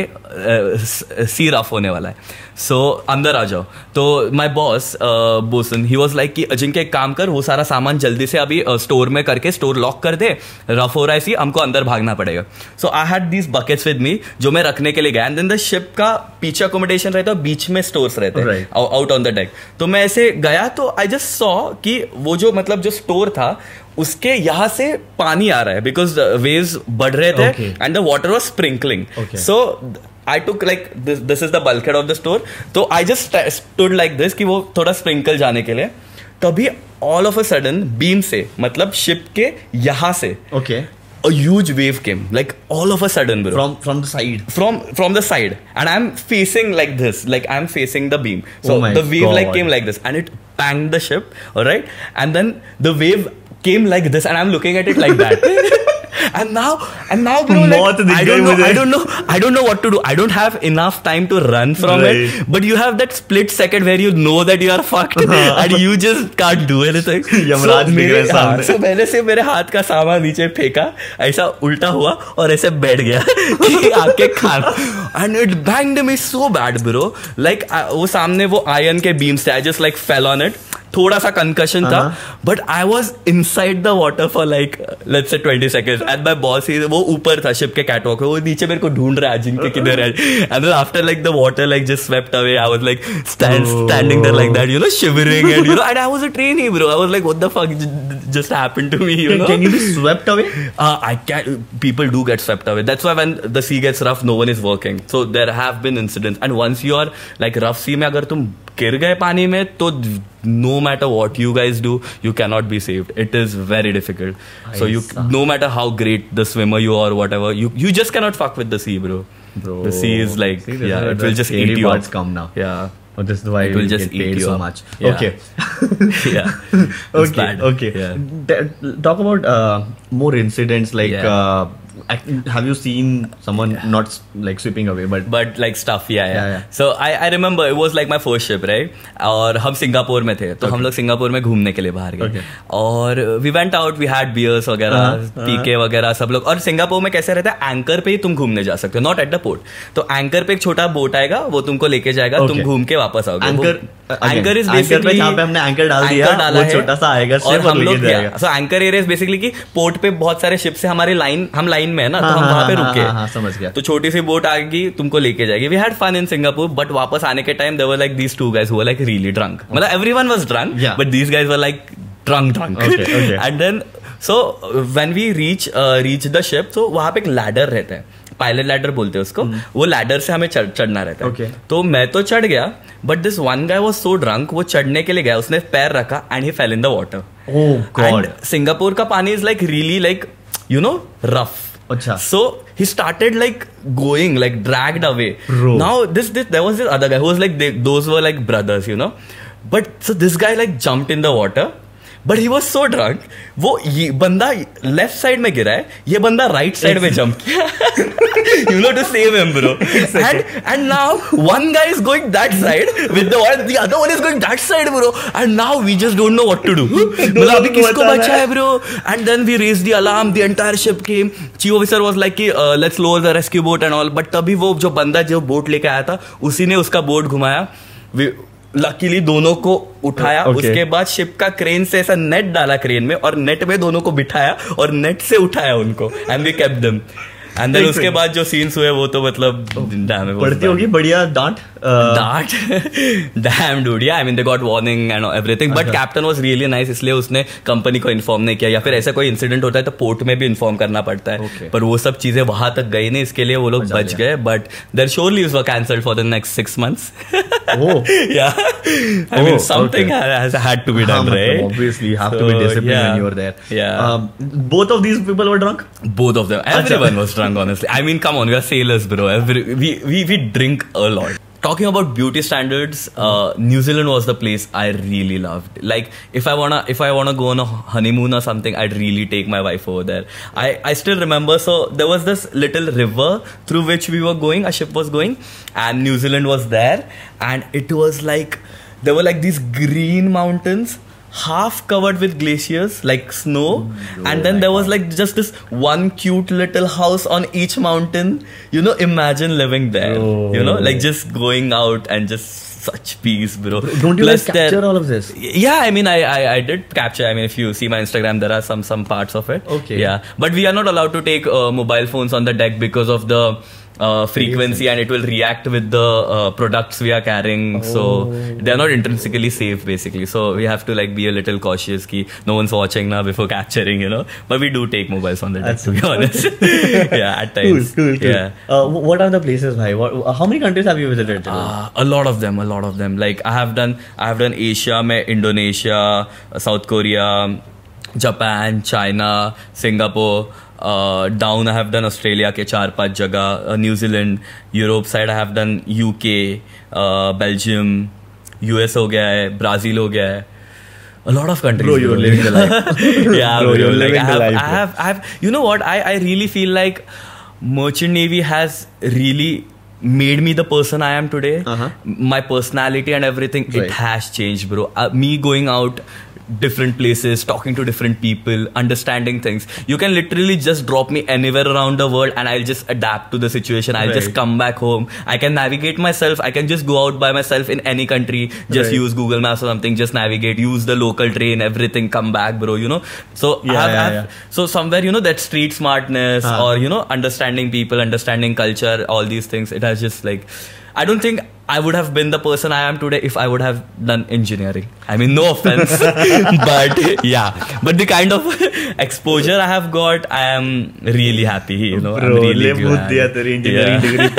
सी रफ होने वाला है. सो so, अंदर आ जाओ. तो my boss bosun he was like कि अजिंक्य एक काम कर, वो सारा सामान जल्दी से अभी स्टोर uh, में करके स्टोर लॉक कर दे, रफ हो रहा है सी, हमको अंदर भागना पड़ेगा. So I had these buckets with me जो मैं रखने के लिए गया. एंड देन द शिप का पीछे अकोमोडेशन रहता है, बीच में स्टोर्स रहते हैं आउट ऑन द डेक. तो मैं ऐसे गया तो आई जस्ट सॉ कि वो जो मतलब जो स्टोर था उसके यहाँ से पानी आ रहा है बिकॉज वेव्स बढ़ रहे थे and the water was sprinkling. So I took like this, this is the bulkhead of the store. तो I just stood like this कि वो थोड़ा sprinkle जाने के लिए. तभी all of a sudden beam से मतलब ship के यहाँ से okay. a huge wave came like all of a sudden bro. From from the side. From from the side and I'm facing like this, like I'm facing the beam. So oh my the wave God. like came like this and it banged the ship, alright? And then the wave came like this and I'm looking at it like that. And now, and now, bro, like, I don't know, I don't know, I don't know what to do. I don't have enough time to run from right. it. But you have that split second where you know that you are fucked, and you just can't do anything. so, मेरे, हाँ, so मैंने से मेरे हाथ का सामान नीचे फेंका, ऐसा उल्टा हुआ और ऐसे बैठ गया कि आके खाना. And it banged me so bad, bro. Like वो सामने वो आयरन के beams थे. I just like fell on it. थोड़ा सा कंकशन था but I was inside the water for like let's say twenty seconds and my boss वो ऊपर था शिप के कैटवॉक, वो नीचे मेरे को ढूंढ रहा है अजिंक्य किधर है. And then after like the water like just swept away I was like standing there like that, you know, shivering and you know, and I was a trainee bro. I was like what the fuck just happened to me, you know. Can you be swept away? Uh, I can. People do get swept away. That's why when the sea gets rough, no one is working. So there have been incidents. And once you are like rough sea में अगर तुम गिर गए पानी में तो no matter what you guys do, you cannot be saved. It is very difficult. I so you, saw. no matter how great the swimmer you are or whatever, you you just cannot fuck with the sea, bro. Bro, the sea is like see, yeah, it will just eat you up. Come now. Yeah. Oh, this is why it will just get paid eat you so up. much. Yeah. Okay. yeah. okay. Bad. Okay. Yeah. D- talk about uh, more incidents like. Yeah. Uh, have you seen someone yeah. not like sweeping away but but like stuff yeah yeah, yeah, yeah. so I I remember it was like my first ship right और हम Singapore में थे तो okay. हम लोग Singapore में घूमने के लिए बाहर गए okay. और we went out we had beers वगैरह uh-huh. पीके वगैरह सब लोग. और सिंगापुर में कैसे रहता है एंकर पे ही तुम घूमने जा सकते हो, नॉट एट द पोर्ट. तो एंकर पे एक छोटा बोट आएगा वो तुमको लेके जाएगा okay. तुम घूम के वापस आओगे. एंकर इज बेसिकली जहाँ पे हमने एंकर डाल दिया वो छोटा सा आएगा और हम लोग सो एंकर एरिया बेसिकली कि पोर्ट पे बहुत सारे शिप से हमारे लाइन हम लाइन में है ना तो हम वहाँ पे रुके. हाँ, हाँ, समझ गया. तो छोटी सी बोट आएगी तुमको लेके जाएगी. We had fun in Singapore but वापस आने के time there were like these two guys who were like really drunk. मतलब everyone was drunk but these guys were like drunk drunk and then so when we reach reach the ship तो वहाँ पे एक ladder रहता है, pilot ladder बोलते हैं उसको. hmm. वो लैडर से हमें चढ़, चढ़ना रहता है. okay. तो मैं तो चढ़ गया but this one guy was so drunk, वो चढ़ने के लिए गया, उसने पैर रखा and he fell in the water. And Singapore का पानी is like really like you know rough. अच्छा. So he started like going like dragged away. Bro. Now this this there was this other guy who was like they, those were like brothers, you know. But so this guy like jumped in the water. But he was so drunk. वो ये बंदा left side में गिरा है, ये बंदा right side में jump किया. You know to save him, bro. and and now one guy is going that side with the one, the other one is going that side, bro. And now we just don't know what to do. मतलब अभी किसको बचाए, bro? And then we raised the alarm. The entire ship came. Chief officer was like कि uh, let's lower the rescue boat and all. But तभी वो जो बंदा जो बोट लेके आया था उसी ने उसका बोट घुमाया. लकीली दोनों को उठाया. okay. उसके बाद शिप का क्रेन से ऐसा नेट डाला क्रेन में और नेट में दोनों को बिठाया और नेट से उठाया उनको and we kept them. And then उसके बाद जो सीन्स हुए वो तो मतलब पड़ती होगी बढ़िया डांट डांट damn dude. Yeah I mean they got warning and everything but captain was really nice, इसलिए उसने कंपनी को इन्फॉर्म नहीं किया. या फिर ऐसा कोई इंसिडेंट होता है तो पोर्ट में भी इन्फॉर्म करना पड़ता है. okay. पर वो सब चीजें वहां तक गई नहीं, इसके लिए वो लोग बच गए. But their shore leaves were cancelled for the next six months. Yeah I mean something has had to be done, right? Obviously you have to be disciplined yeah. when you are there. Yeah. Um, both of these people were drunk? Both of them. Everyone was drunk, honestly. I mean, come on, we are sailors, bro. Every, we, we, we drink a lot. Talking about beauty standards, uh, New Zealand was the place I really loved. Like, if I wanna, if I wanna go on a honeymoon or something, I'd really take my wife over there. I, I still remember. So there was this little river through which we were going. A ship was going, and New Zealand was there, and it was like there were like these green mountains, half covered with glaciers, like snow, oh, and then there was God. like just this one cute little house on each mountain. You know, imagine living there. Oh. You know, like just going out and just such peace, bro. Don't you Plus like capture all of this? Yeah, I mean, I, I I did capture. I mean, if you see my Instagram, there are some some parts of it. Okay. Yeah, but we are not allowed to take uh, mobile phones on the deck because of the uh, frequency, and it will react with the uh, products we are carrying. Oh. So they are not intrinsically safe, basically. So we have to like be a little cautious. Ki no one's watching now before capturing, you know. But we do take mobiles on the deck, to be honest. Yeah, at times. Cool, cool, cool. Yeah. Uh, what are the places, bhai? What, how many countries have you visited? Uh, a lot of them. A lot of them. Like I have done. I have done Asia, mein Indonesia, South Korea, Japan, China, Singapore. Uh, down I have done Australia के चार पांच जगह, uh, New Zealand, Europe side I have done U K, uh, Belgium, U S हो गया है, Brazil हो गया है. A lot of countries. Bro, you're bro. living the life. Yeah, bro, bro, you're like living I have, the life. I have, I have. You know what? I, I really feel like Merchant Navy has really made me the person I am today. Uh-huh. My personality and everything, right. It has changed, bro. Uh, me going out different places, talking to different people, understanding things. You can literally just drop me anywhere around the world and I'll just adapt to the situation. I'll right. just come back home. I can navigate myself. I can just go out by myself in any country. Just right. use Google Maps or something. Just navigate. Use the local train. Everything. Come back, bro. You know. So yeah, I have, yeah, I have, yeah. so somewhere, you know, that street smartness uh-huh. or you know, understanding people, understanding culture, all these things. It has just like, I don't think I would have been the person I am today if I would have done engineering. I mean, no offense, but yeah. But the kind of exposure I have got, I am really happy. You know, Bro, I'm really glad. Diya teri engineering yeah.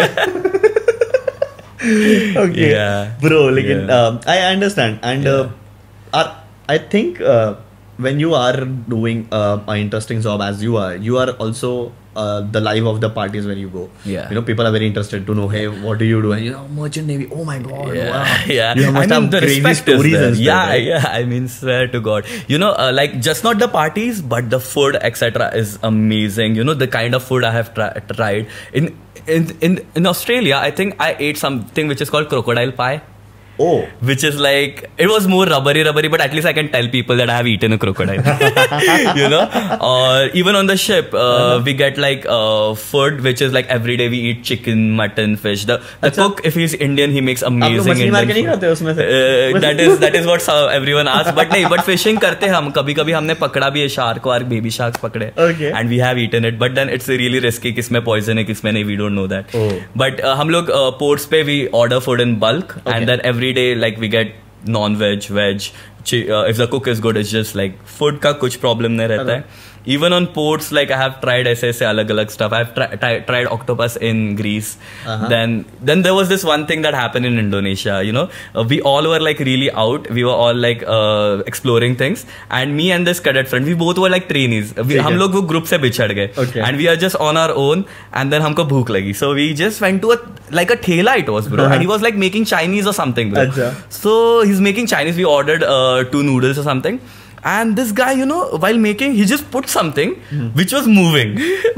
degree. Okay, yeah. bro. Like, yeah. uh, I understand, and yeah. uh, are, I think uh, when you are doing uh, an interesting job as you are, you are also. Uh, the life of the parties when you go. Yeah. You know, people are very interested to know, hey, what do you do? And you know, Merchant Navy, oh my God. Yeah. Wow. Yeah. You must I mean, have the crazy respect stories is and stuff. Yeah, right? yeah. I mean, swear to God. You know, uh, like just not the parties, but the food, et cetera is amazing. You know, the kind of food I have tri- tried. In, in, in, in Australia, I think I ate something which is called crocodile pie. Oh. Which is like, it was more rubbery, rubbery, but at least I can tell people that I have eaten a crocodile. You know? Or even on the ship, uh, uh-huh. we get like uh, food, which is like every day we eat chicken, mutton, fish. The, the cook, if he's Indian, he makes amazing Indian food. Uh, that is that is what everyone asks. But nahi, but fishing karte hum. Kabhi kabhi humne pakda bhi hai shark or baby sharks pakde. Okay. And we have eaten it. But then it's really risky. Kisme poison hai, kisme nahi, we don't know that. Oh. But uh, hum log uh, ports pe we order food in bulk. Okay. And then every day like we get non-veg, veg. Uh, if the cook is good, it's just like food ka kuch problem nahi rehta hai. Even on ports, like I have tried aise aise alag alag stuff. I've tri- tri- tried octopus in Greece. Uh-huh. Then then there was this one thing that happened in Indonesia. You know, uh, we all were like really out. We were all like uh, exploring things. And me and this cadet friend, we both were like trainees. We, hum log wo group se bichhad gaye. Okay. And we are just on our own. And then humko bhook lagi. So we just went to a like a thela it was, bro. Uh-huh. And he was like making Chinese or something, bro. Achha. So he's making Chinese. We ordered uh, two noodles or something. And this guy, you know, while making, he just put something hmm. which was moving.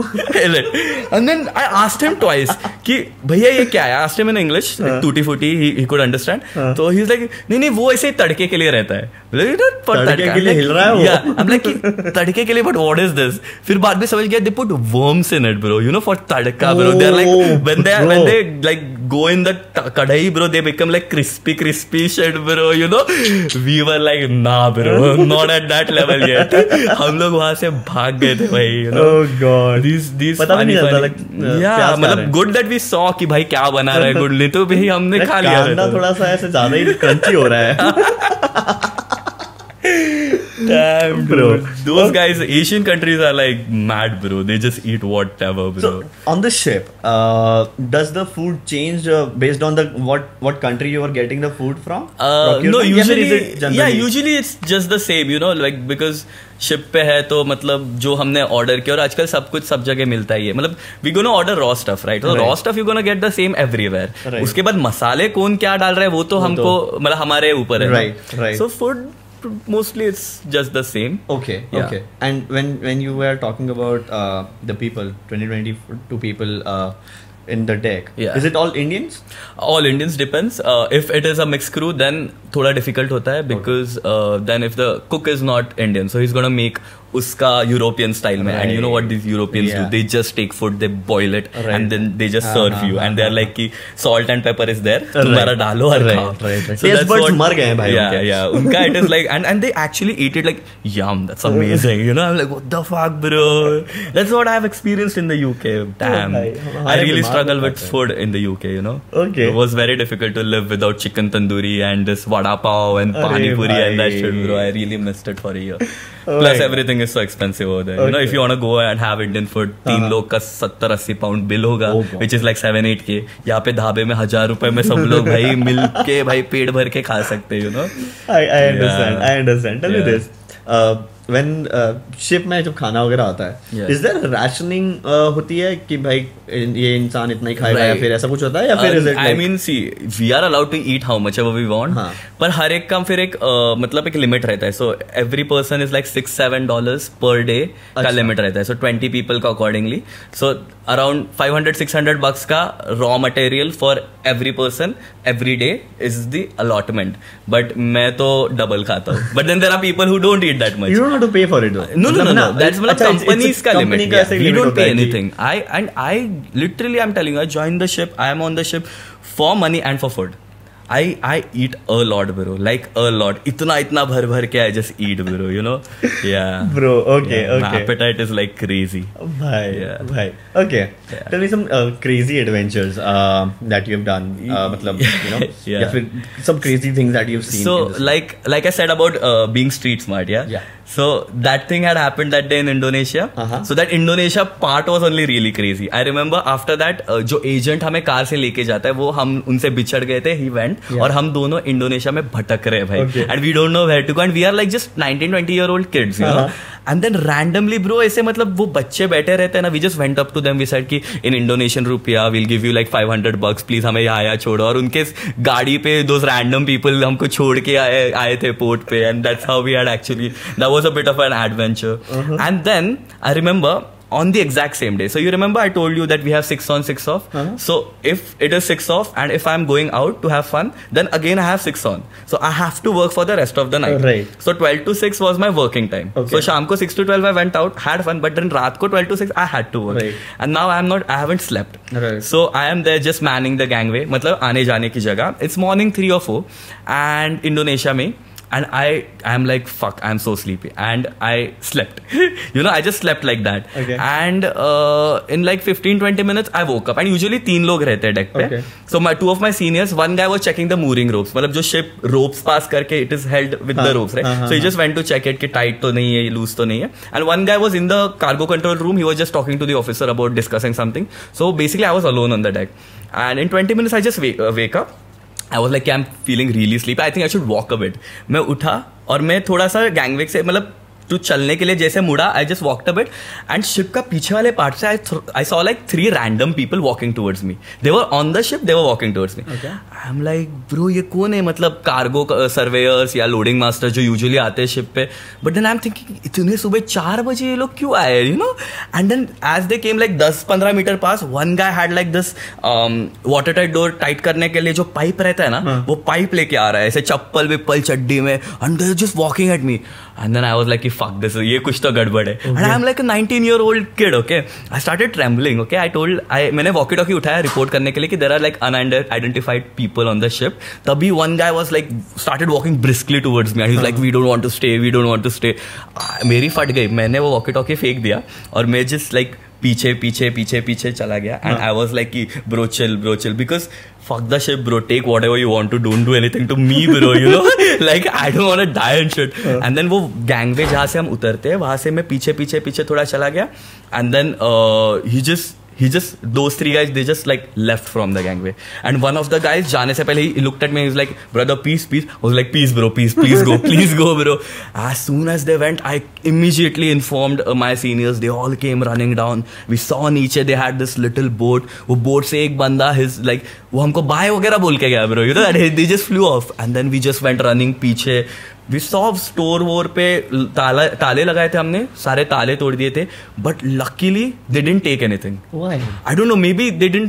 And then I asked him twice, कि भैया ये क्या है? I asked him in English, like, uh. tutti frutti, he, he could understand. Uh. So he's like, नहीं नहीं वो ऐसे तड़के के लिए रहता है. Like, तड़के के लिए हिल रहा है वो. Yeah, I'm like, तड़के के लिए, but what is this? फिर बाद में समझ गया, they put worms in it, bro. You know, for tadka, bro. They're like, when they when they like go in the kadai, bro, they become like crispy, crispy shit, bro. You know, we were like, nah, bro, not at that level yet. हम लोग वहाँ से भाग गए थे भाई, you know. Oh God. These these पता भी नहीं चलता, like, yeah, मतलब good that we saw कि भाई क्या बना रहा है good, नहीं तो भाई हमने खा लिया. कांदा थोड़ा सा ऐसे ज़्यादा ही क्रंची हो रहा है. Damn, bro. Those guys, Asian countries are like mad, bro. They just eat whatever, bro. So, on the ship, uh, does the food change uh, based on the what what country you are getting the food from? Uh, no, usually, yeah, yeah, usually it's just the same, you know, like because ship पे है तो मतलब जो हमने order किया, और आजकल सब कुछ सब जगह मिलता ही है. मतलब we gonna order raw stuff, right? तो raw stuff you gonna get the same everywhere. उसके बाद मसाले कौन क्या डाल रहा है वो तो हमको मतलब हमारे ऊपर है. Right right. So food mostly it's just the same. Okay, yeah. Okay. And when when you were talking about uh, the people, twenty twenty-two people uh, in the deck. Yeah. Is it all Indians? All Indians, depends. Uh, if it is a mixed crew, then थोड़ा difficult होता है because uh, then if the cook is not Indian, so he's gonna make उसका European style में, and you know what these Europeans Yeah. do? They just take food, they boil it, Right. and then they just हाँ, serve हाँ, you, हाँ, and they're हाँ, like कि salt and pepper is there, Right. तुम्हारा डालो और Right, खाओ. right, right. So Taste that's buds what- मर गए हैं भाई Yeah, उनके. yeah. उनका it is like, and and they actually eat it like yum. That's amazing. You know, I'm like, what the fuck, bro? That's what I've experienced in the U K. Damn, भाई, I हमारे really दिमाग struggle में with आता है. food in the U K. You know, Okay. it was very difficult to live without chicken tandoori and this vada pav and अरे pani puri and that भाई. shit, bro. I really missed it for a year. Oh Plus my everything is so expensive over there. You know, Okay. if you want to go and have Indian food, तीन लोग का सत्तर अस्सी pound bill होगा, Oh God. which is like seven eight k. यहाँ पे ढाबे में हजार रुपए में सब लोग भाई मिल के भाई पेट भर के खा सकते हैं, you know. I I understand. Yeah. I understand. Tell me Yeah. this. Uh, when uh, ship में जब खाना वगैरह आता है, Yeah. is there rationing uh, होती है कि भाई ये इंसान इतना ही खाएगा या Right. फिर ऐसा कुछ होता है या फिर is it I like mean, see, we are allowed to eat how much ever we want. हाँ. पर हर एक का फिर एक uh, मतलब एक लिमिट रहता है. So every person is like six seven dollars per day का अच्छा. लिमिट रहता है. So twenty people का accordingly. So around five hundred six hundred bucks का raw material for every person every day is the allotment. But मैं तो double खाता हूँ. But then there are people who don't eat that much. you don't have to pay for it though? No, no, no, no. That's मतलब अच्छा, it's- companies it's का company limit. का Yeah. ऐसे We limit don't होता pay है कि- anything. I and I literally I'm telling you, I joined the ship. I am on the ship for money and for food. I I eat a lot, bro. Like a lot. इतना इतना भर भर के I just eat, bro. You know? Yeah. Bro, okay, Yeah, my okay. appetite is like crazy. भाई, Yeah. भाई. Okay. Yeah. Tell me some uh, crazy adventures uh, that you have done. Uh, मतलब, you know, Yeah. या फिर some crazy things that you've seen. So in this- like like I said about uh, being street smart, yeah. Yeah. So that thing had happened that day in Indonesia. Uh-huh. So that Indonesia part was only really crazy. I remember after that uh, जो agent हमें car से लेके जाता है वो हम उनसे बिछड़ गए थे. He went Yeah. और हम दोनों इंडोनेशिया में भटक रहे हैं भाई. Okay. And we don't know where to go and we are like just nineteen twenty year old kids, you know. Uh-huh. And then randomly bro ऐसे मतलब वो बच्चे बैठे रहते हैं ना. We just went up to them. We said कि in Indonesian rupiah we'll give you like five hundred bucks. Please हमें यहाँ यहाँ छोड़ो. और उनके गाड़ी पे those random people हमको छोड़ के आए आए थे पोर्ट पे. And that's how we had actually that was a bit of an adventure. Uh-huh. And then I remember on the exact same day. So you remember I told you that we have six on, six off. Uh-huh. So if it is six off and if I'm going out to have fun, then again I have six on. So I have to work for the rest of the night. Right. So twelve to six was my working time. Okay. So शाम को six to twelve I went out, had fun, but then रात को twelve to six I had to work. Right. And now I'm not, I haven't slept. Right. So I am there just manning the gangway. मतलब आने जाने की जगह. It's morning three or four and Indonesia में. And I am like, fuck, I'm so sleepy. And I slept. you know, I just slept like that. Okay. And uh, in like fifteen twenty minutes, I woke up. And usually तीन लोग रहते हैं deck पे. Okay. So my two of my seniors, one guy was checking the mooring ropes. मतलब जो ship ropes pass करके, it is held with हाँ, the ropes, right? हाँ, हाँ, so he हाँ. just went to check it कि tight तो नहीं है, loose तो नहीं है. And one guy was in the cargo control room. He was just talking to the officer about discussing something. So basically, I was alone on the deck. And in twenty minutes, I just wake, uh, wake up. I was like, I'm feeling really sleepy. I think I should walk a bit. मैं उठा और मैं थोड़ा सा gangway से मतलब तो चलने के लिए जैसे मुड़ा I just walked a bit and ship का पीछे वाले पार्ट से I I saw like three random people walking towards me. They were on the ship, they were walking towards me. I am like bro ये कौन है, मतलब cargo surveyors या loading master जो यूजुअली आते हैं शिप पे. But then I am thinking इतने सुबह चार बजे ये लोग क्यों आए, you know. And then as they came like दस पंद्रह मीटर पास, one guy had like this water tight door tight करने के लिए जो पाइप रहता है ना, वो पाइप लेके आ रहा है ऐसे चप्पल विप्पल चड्डी में. And they just walking at me. And then I was like, fuck this, ये कुछ तो गड़बड़ है. And I'm like a nineteen year old kid, okay. I started trembling, okay. I told, I मैंने walkie talkie उठाया report करने के लिए कि there are like unidentified people on the ship. तभी one guy was like started walking briskly towards me and he's like, we don't want to stay, we don't want to stay. मेरी फट गई, मैंने वो walkie talkie फेंक दिया और मैं just like पीछे पीछे पीछे पीछे चला गया. एंड आई वाज लाइक कि bro chill bro chill because fuck the ship bro, take whatever you want to, don't do anything to me bro, you know. like I don't want to die and shit. and then वो gangway जहाँ से हम उतरते हैं वहाँ से मैं पीछे पीछे पीछे थोड़ा चला गया. and then uh, he just he just those three guys they just like left from the gangway. and one of the guys जाने से पहले he looked at me, he was like brother peace peace. I was like peace bro, peace please go please go bro. as soon as they went I immediately informed uh, my seniors. They all came running down. we saw नीचे they had this little boat. वो boat से एक बंदा his like वो हमको bye वगैरह बोल के गया bro, you know. and they just flew off and then we just went running पीछे. we saw स्टोर वोर पे ताला ताले लगाए थे हमने, सारे ताले तोड़ दिए थे. but luckily they didn't take anything. Why? I don't know, maybe they didn't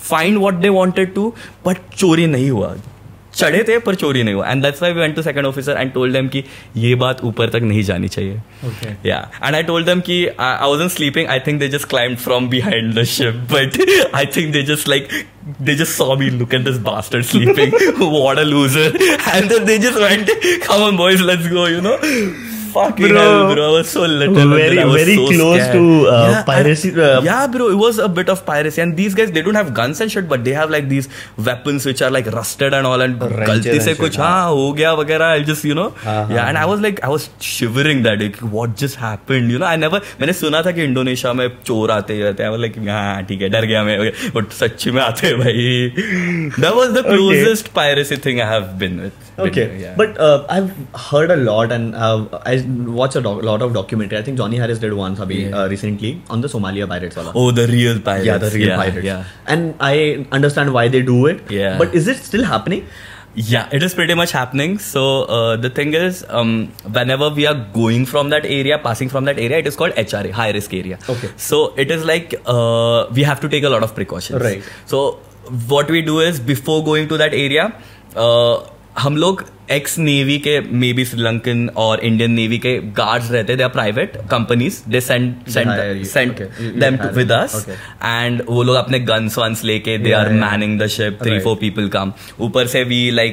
find what they wanted to, but चोरी नहीं हुआ. चढ़े थे पर चोरी नहीं हुआ. And that's why we went to second officer and told them कि ये बात ऊपर तक नहीं जानी चाहिए. Okay. Yeah, and I told them कि I, I wasn't sleeping. I think they just climbed from behind the ship, but I think they just like they just saw me look at this bastard sleeping. What a loser! And then they just went, "Come on, boys, let's go." You know. Fucking bro, hell, bro. I was so little. Very, I was very so close scared. to uh, yeah, piracy. And, Uh, yeah, bro. It was a bit of piracy. And these guys, they don't have guns and shit, but they have like these weapons which are like rusted and all. And गलती से कुछ हाँ हो गया वगैरह. I'll just, you know. Uh-huh. Yeah, and I was like, I was shivering that day. What just happened? You know, I never. मैंने सुना था कि इंडोनेशिया में चोर आते रहते हैं. I was like, हाँ ठीक है, डर गया मैं. But सच्ची में आते हैं भाई. That was the closest okay. piracy thing I have been with. Okay, been, yeah. but uh, I've heard a lot, and uh, I watched a doc- lot of documentary. I think Johnny Harris did one abhi, yeah. uh, recently on the Somalia pirates. Wala. Oh, the real pirates. Yeah, the real yeah, pirates. Yeah. And I understand why they do it. Yeah. But is it still happening? Yeah, it is pretty much happening. So uh, the thing is, um, whenever we are going from that area, passing from that area, it is called H R A, high risk area. Okay. So it is like uh, we have to take a lot of precautions. Right. So what we do is before going to that area, uh, हम लोग x navy के may be Sri Lankan और Indian navy के guards रहते, they are private companies, they send send send them with us and वो लोग अपने guns once लेके they are manning the ship, three four people come. ऊपर से we like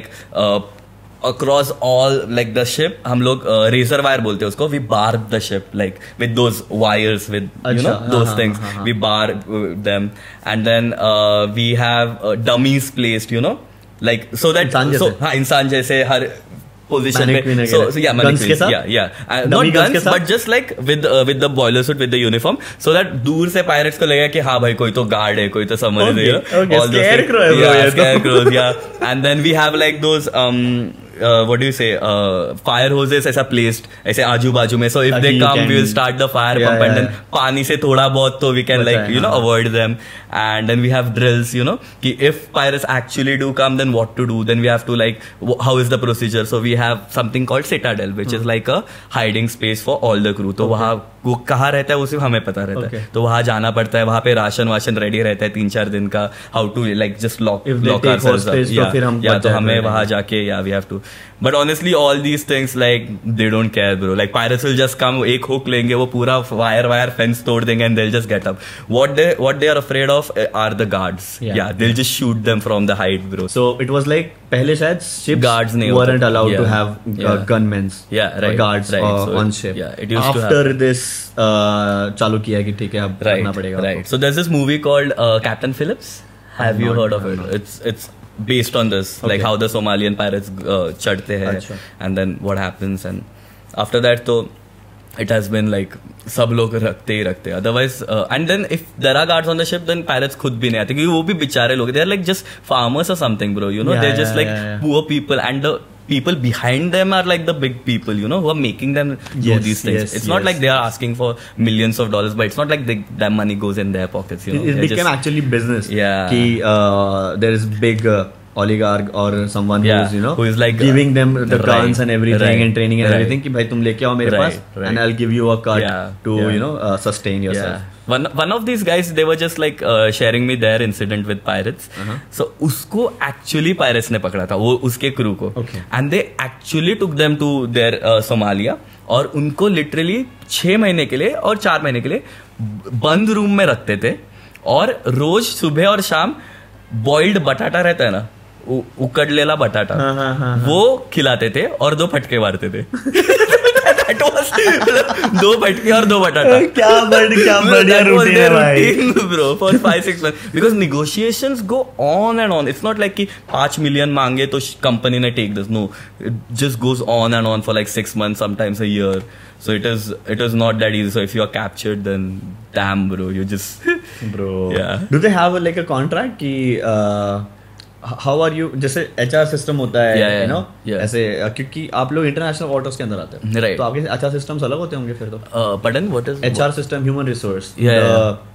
across all like the ship हम लोग razor wire बोलते हैं उसको, we bar the ship like with those wires with you know those things, we bar them and then uh, we have uh, dummies placed, you know, like so that so हाँ इंसान जैसे हर position में, so, so yeah, guns के साथ, yeah yeah uh, not guns but just like with uh, with the boiler suit, with the uniform, so that दूर से pirates को लगेगा कि हाँ भाई कोई तो guard है, कोई तो समझ रहे हो, okay, scarecrow है, yeah, scarecrows, yeah. And then we have like those um Uh, what do you say? Uh, fire hoses ऐसा placed ऐसे आजू बाजू में. So if they come, we will start the fire pump and then पानी से थोड़ा बहुत तो we can like you know avoid them. And then we have drills, you know, कि if pirates actually do come, then what to do? Then we have to like how is the procedure? So we have something called citadel, which is like a hiding space for all the crew. तो वहाँ वो कहाँ रहता है वो सिर्फ हमें पता रहता है. तो वहाँ जाना पड़ता है, वहाँ पे राशन वाशन रेडी रहता है तीन चार दिन का. How to like just lock lock ourselves up. Yeah, तो हमें वहाँ जाके yeah we have to. But honestly, all these things like they don't care, bro. Like pirates will just come, एक hook लेंगे, वो पूरा wire wire fence तोड़ देंगे and they'll just get up. What they what they are afraid of are the guards. Yeah, yeah they'll just shoot them from the height, bro. So it was like पहले शायद ships guards नहीं weren't allowed yeah. to have uh, yeah. gunmen yeah, right, or guards right. uh, so on ship. Yeah, it used After to happen. this uh, चालू किया कि ठीक है अब करना पड़ेगा. Right. So there's this movie called uh, Captain Phillips. Have you heard of it? It's it's based on this, okay. like how the Somalian pirates uh, चढ़ते हैं and then what happens, and after that तो it has been like सब लोग रखते ही रखते. Otherwise uh, and then if there are guards on the ship, then pirates खुद भी नहीं आते क्योंकि वो भी बेचारे लोग, they are like just farmers or something, bro, you know. yeah, they're yeah, just like yeah, yeah. poor people, and the people behind them are like the big people, you know, who are making them do yes, these things. yes, it's yes. not like they are asking for millions of dollars, but it's not like they, that money goes in their pockets, you know. It, it became just, actually business. Yeah. Ki, uh, there is big uh, oligarch or someone yeah, who's you know who is like giving them the right, guns and everything right, and training and right. everything कि भाई तुम लेके आओ मेरे right, pass right. and I'll give you a cut yeah, to yeah. you know uh, sustain yourself. Yeah. One one of these guys, they were just like uh, sharing me their incident with pirates. Uh-huh. So उसको actually pirates ने पकड़ा था, वो उसके crew को. Okay. And they actually took them to their uh, Somalia और उनको literally छह महीने के लिए और चार महीने के लिए बंद रूम में रखते थे और रोज सुबह और शाम बॉइल्ड बटाटा रहता है ना, उकड़लेला बटाटा, हाँ, हाँ, हाँ, वो खिलाते थे और दो फटके मारते थे. दो फटके और दो बटाटा. क्या बड़ क्या बढ़िया रूटीन है भाई, bro, for five six months because negotiations go on and on. It's not like कि पांच मिलियन मांगे तो कंपनी ने take this. No, it just goes on and on for like six months, sometimes a year. So it is it is not that easy. So if you are captured, then damn, bro, you just bro. Yeah. Do they have like a contract कि uh, how are you, जैसे H R system होता है, yeah, yeah, you know, yeah. ऐसे क्योंकि आप लोग international waters के अंदर आते हैं, right. तो आपके H R सिस्टम्स अलग होते होंगे फिर तो. uh, pardon, what is H R system, human resource, yeah, the, yeah.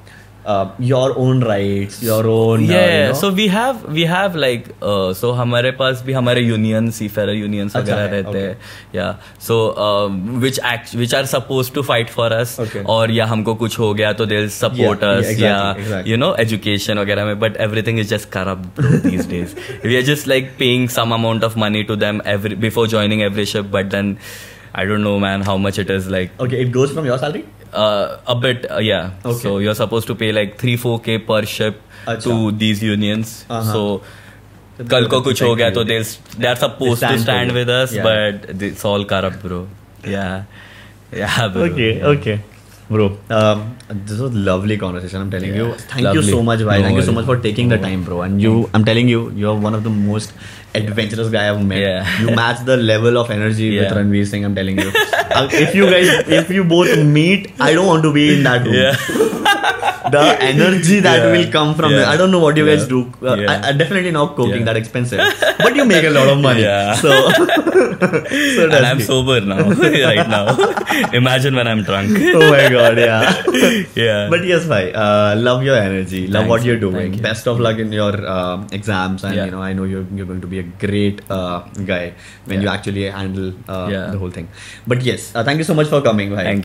uh, your own rights, your own. Yeah, uh, you know? so we have we have like uh, so हमारे पास भी हमारे unions, seafarer unions वगैरह रहते हैं. Yeah, so um, which act which are supposed to fight for us. Okay. और या हमको कुछ हो गया तो they'll support Yeah, us. yeah, exactly, Yeah, exactly. you know, education वगैरह में. But everything is just corrupt bro, these days. We are just like paying some amount of money to them every before joining every ship, but then I don't know, man, how much it is like. Okay, it goes from your salary? Uh, a bit, uh, yeah. Okay. So you're supposed to pay like three, four k per ship Achha. to these unions. Uh-huh. So कल को कुछ हो गया तो they they are supposed They stand to stand for you. with us, Yeah. but it's all corrupt, bro. Yeah, yeah, bro. Okay, Yeah. okay. Bro, um, this was lovely conversation. I'm telling Yeah. you. Thank Lovely. you so much, bhai. No Thank you so worries. much for taking the time, bro. And you, I'm telling you, you're one of the most adventurous guy I've met. Yeah. You match the level of energy with Yeah. Ranveer Singh. I'm telling you. Uh, if you guys, if you both meet, I don't want to be in that room. Yeah. The energy that Yeah. will come from Yeah. it. I don't know what you Yeah. guys do. Uh, Yeah. I, I definitely not cooking Yeah. that expensive, but you make a lot of money. Yeah. So, so And that's I'm me. sober now, right now. Imagine when I'm drunk. Oh my god, yeah. Yeah. But yes, bhai, uh, love your energy, love Thanks, what you're doing. thank you. Best of luck in your um exams, and Yeah. you know, I know you're you're going to be a great uh, guy when you Yeah. actually handle uh, Yeah. the whole thing. But yes, uh, thank you so much for coming, bhai. Thank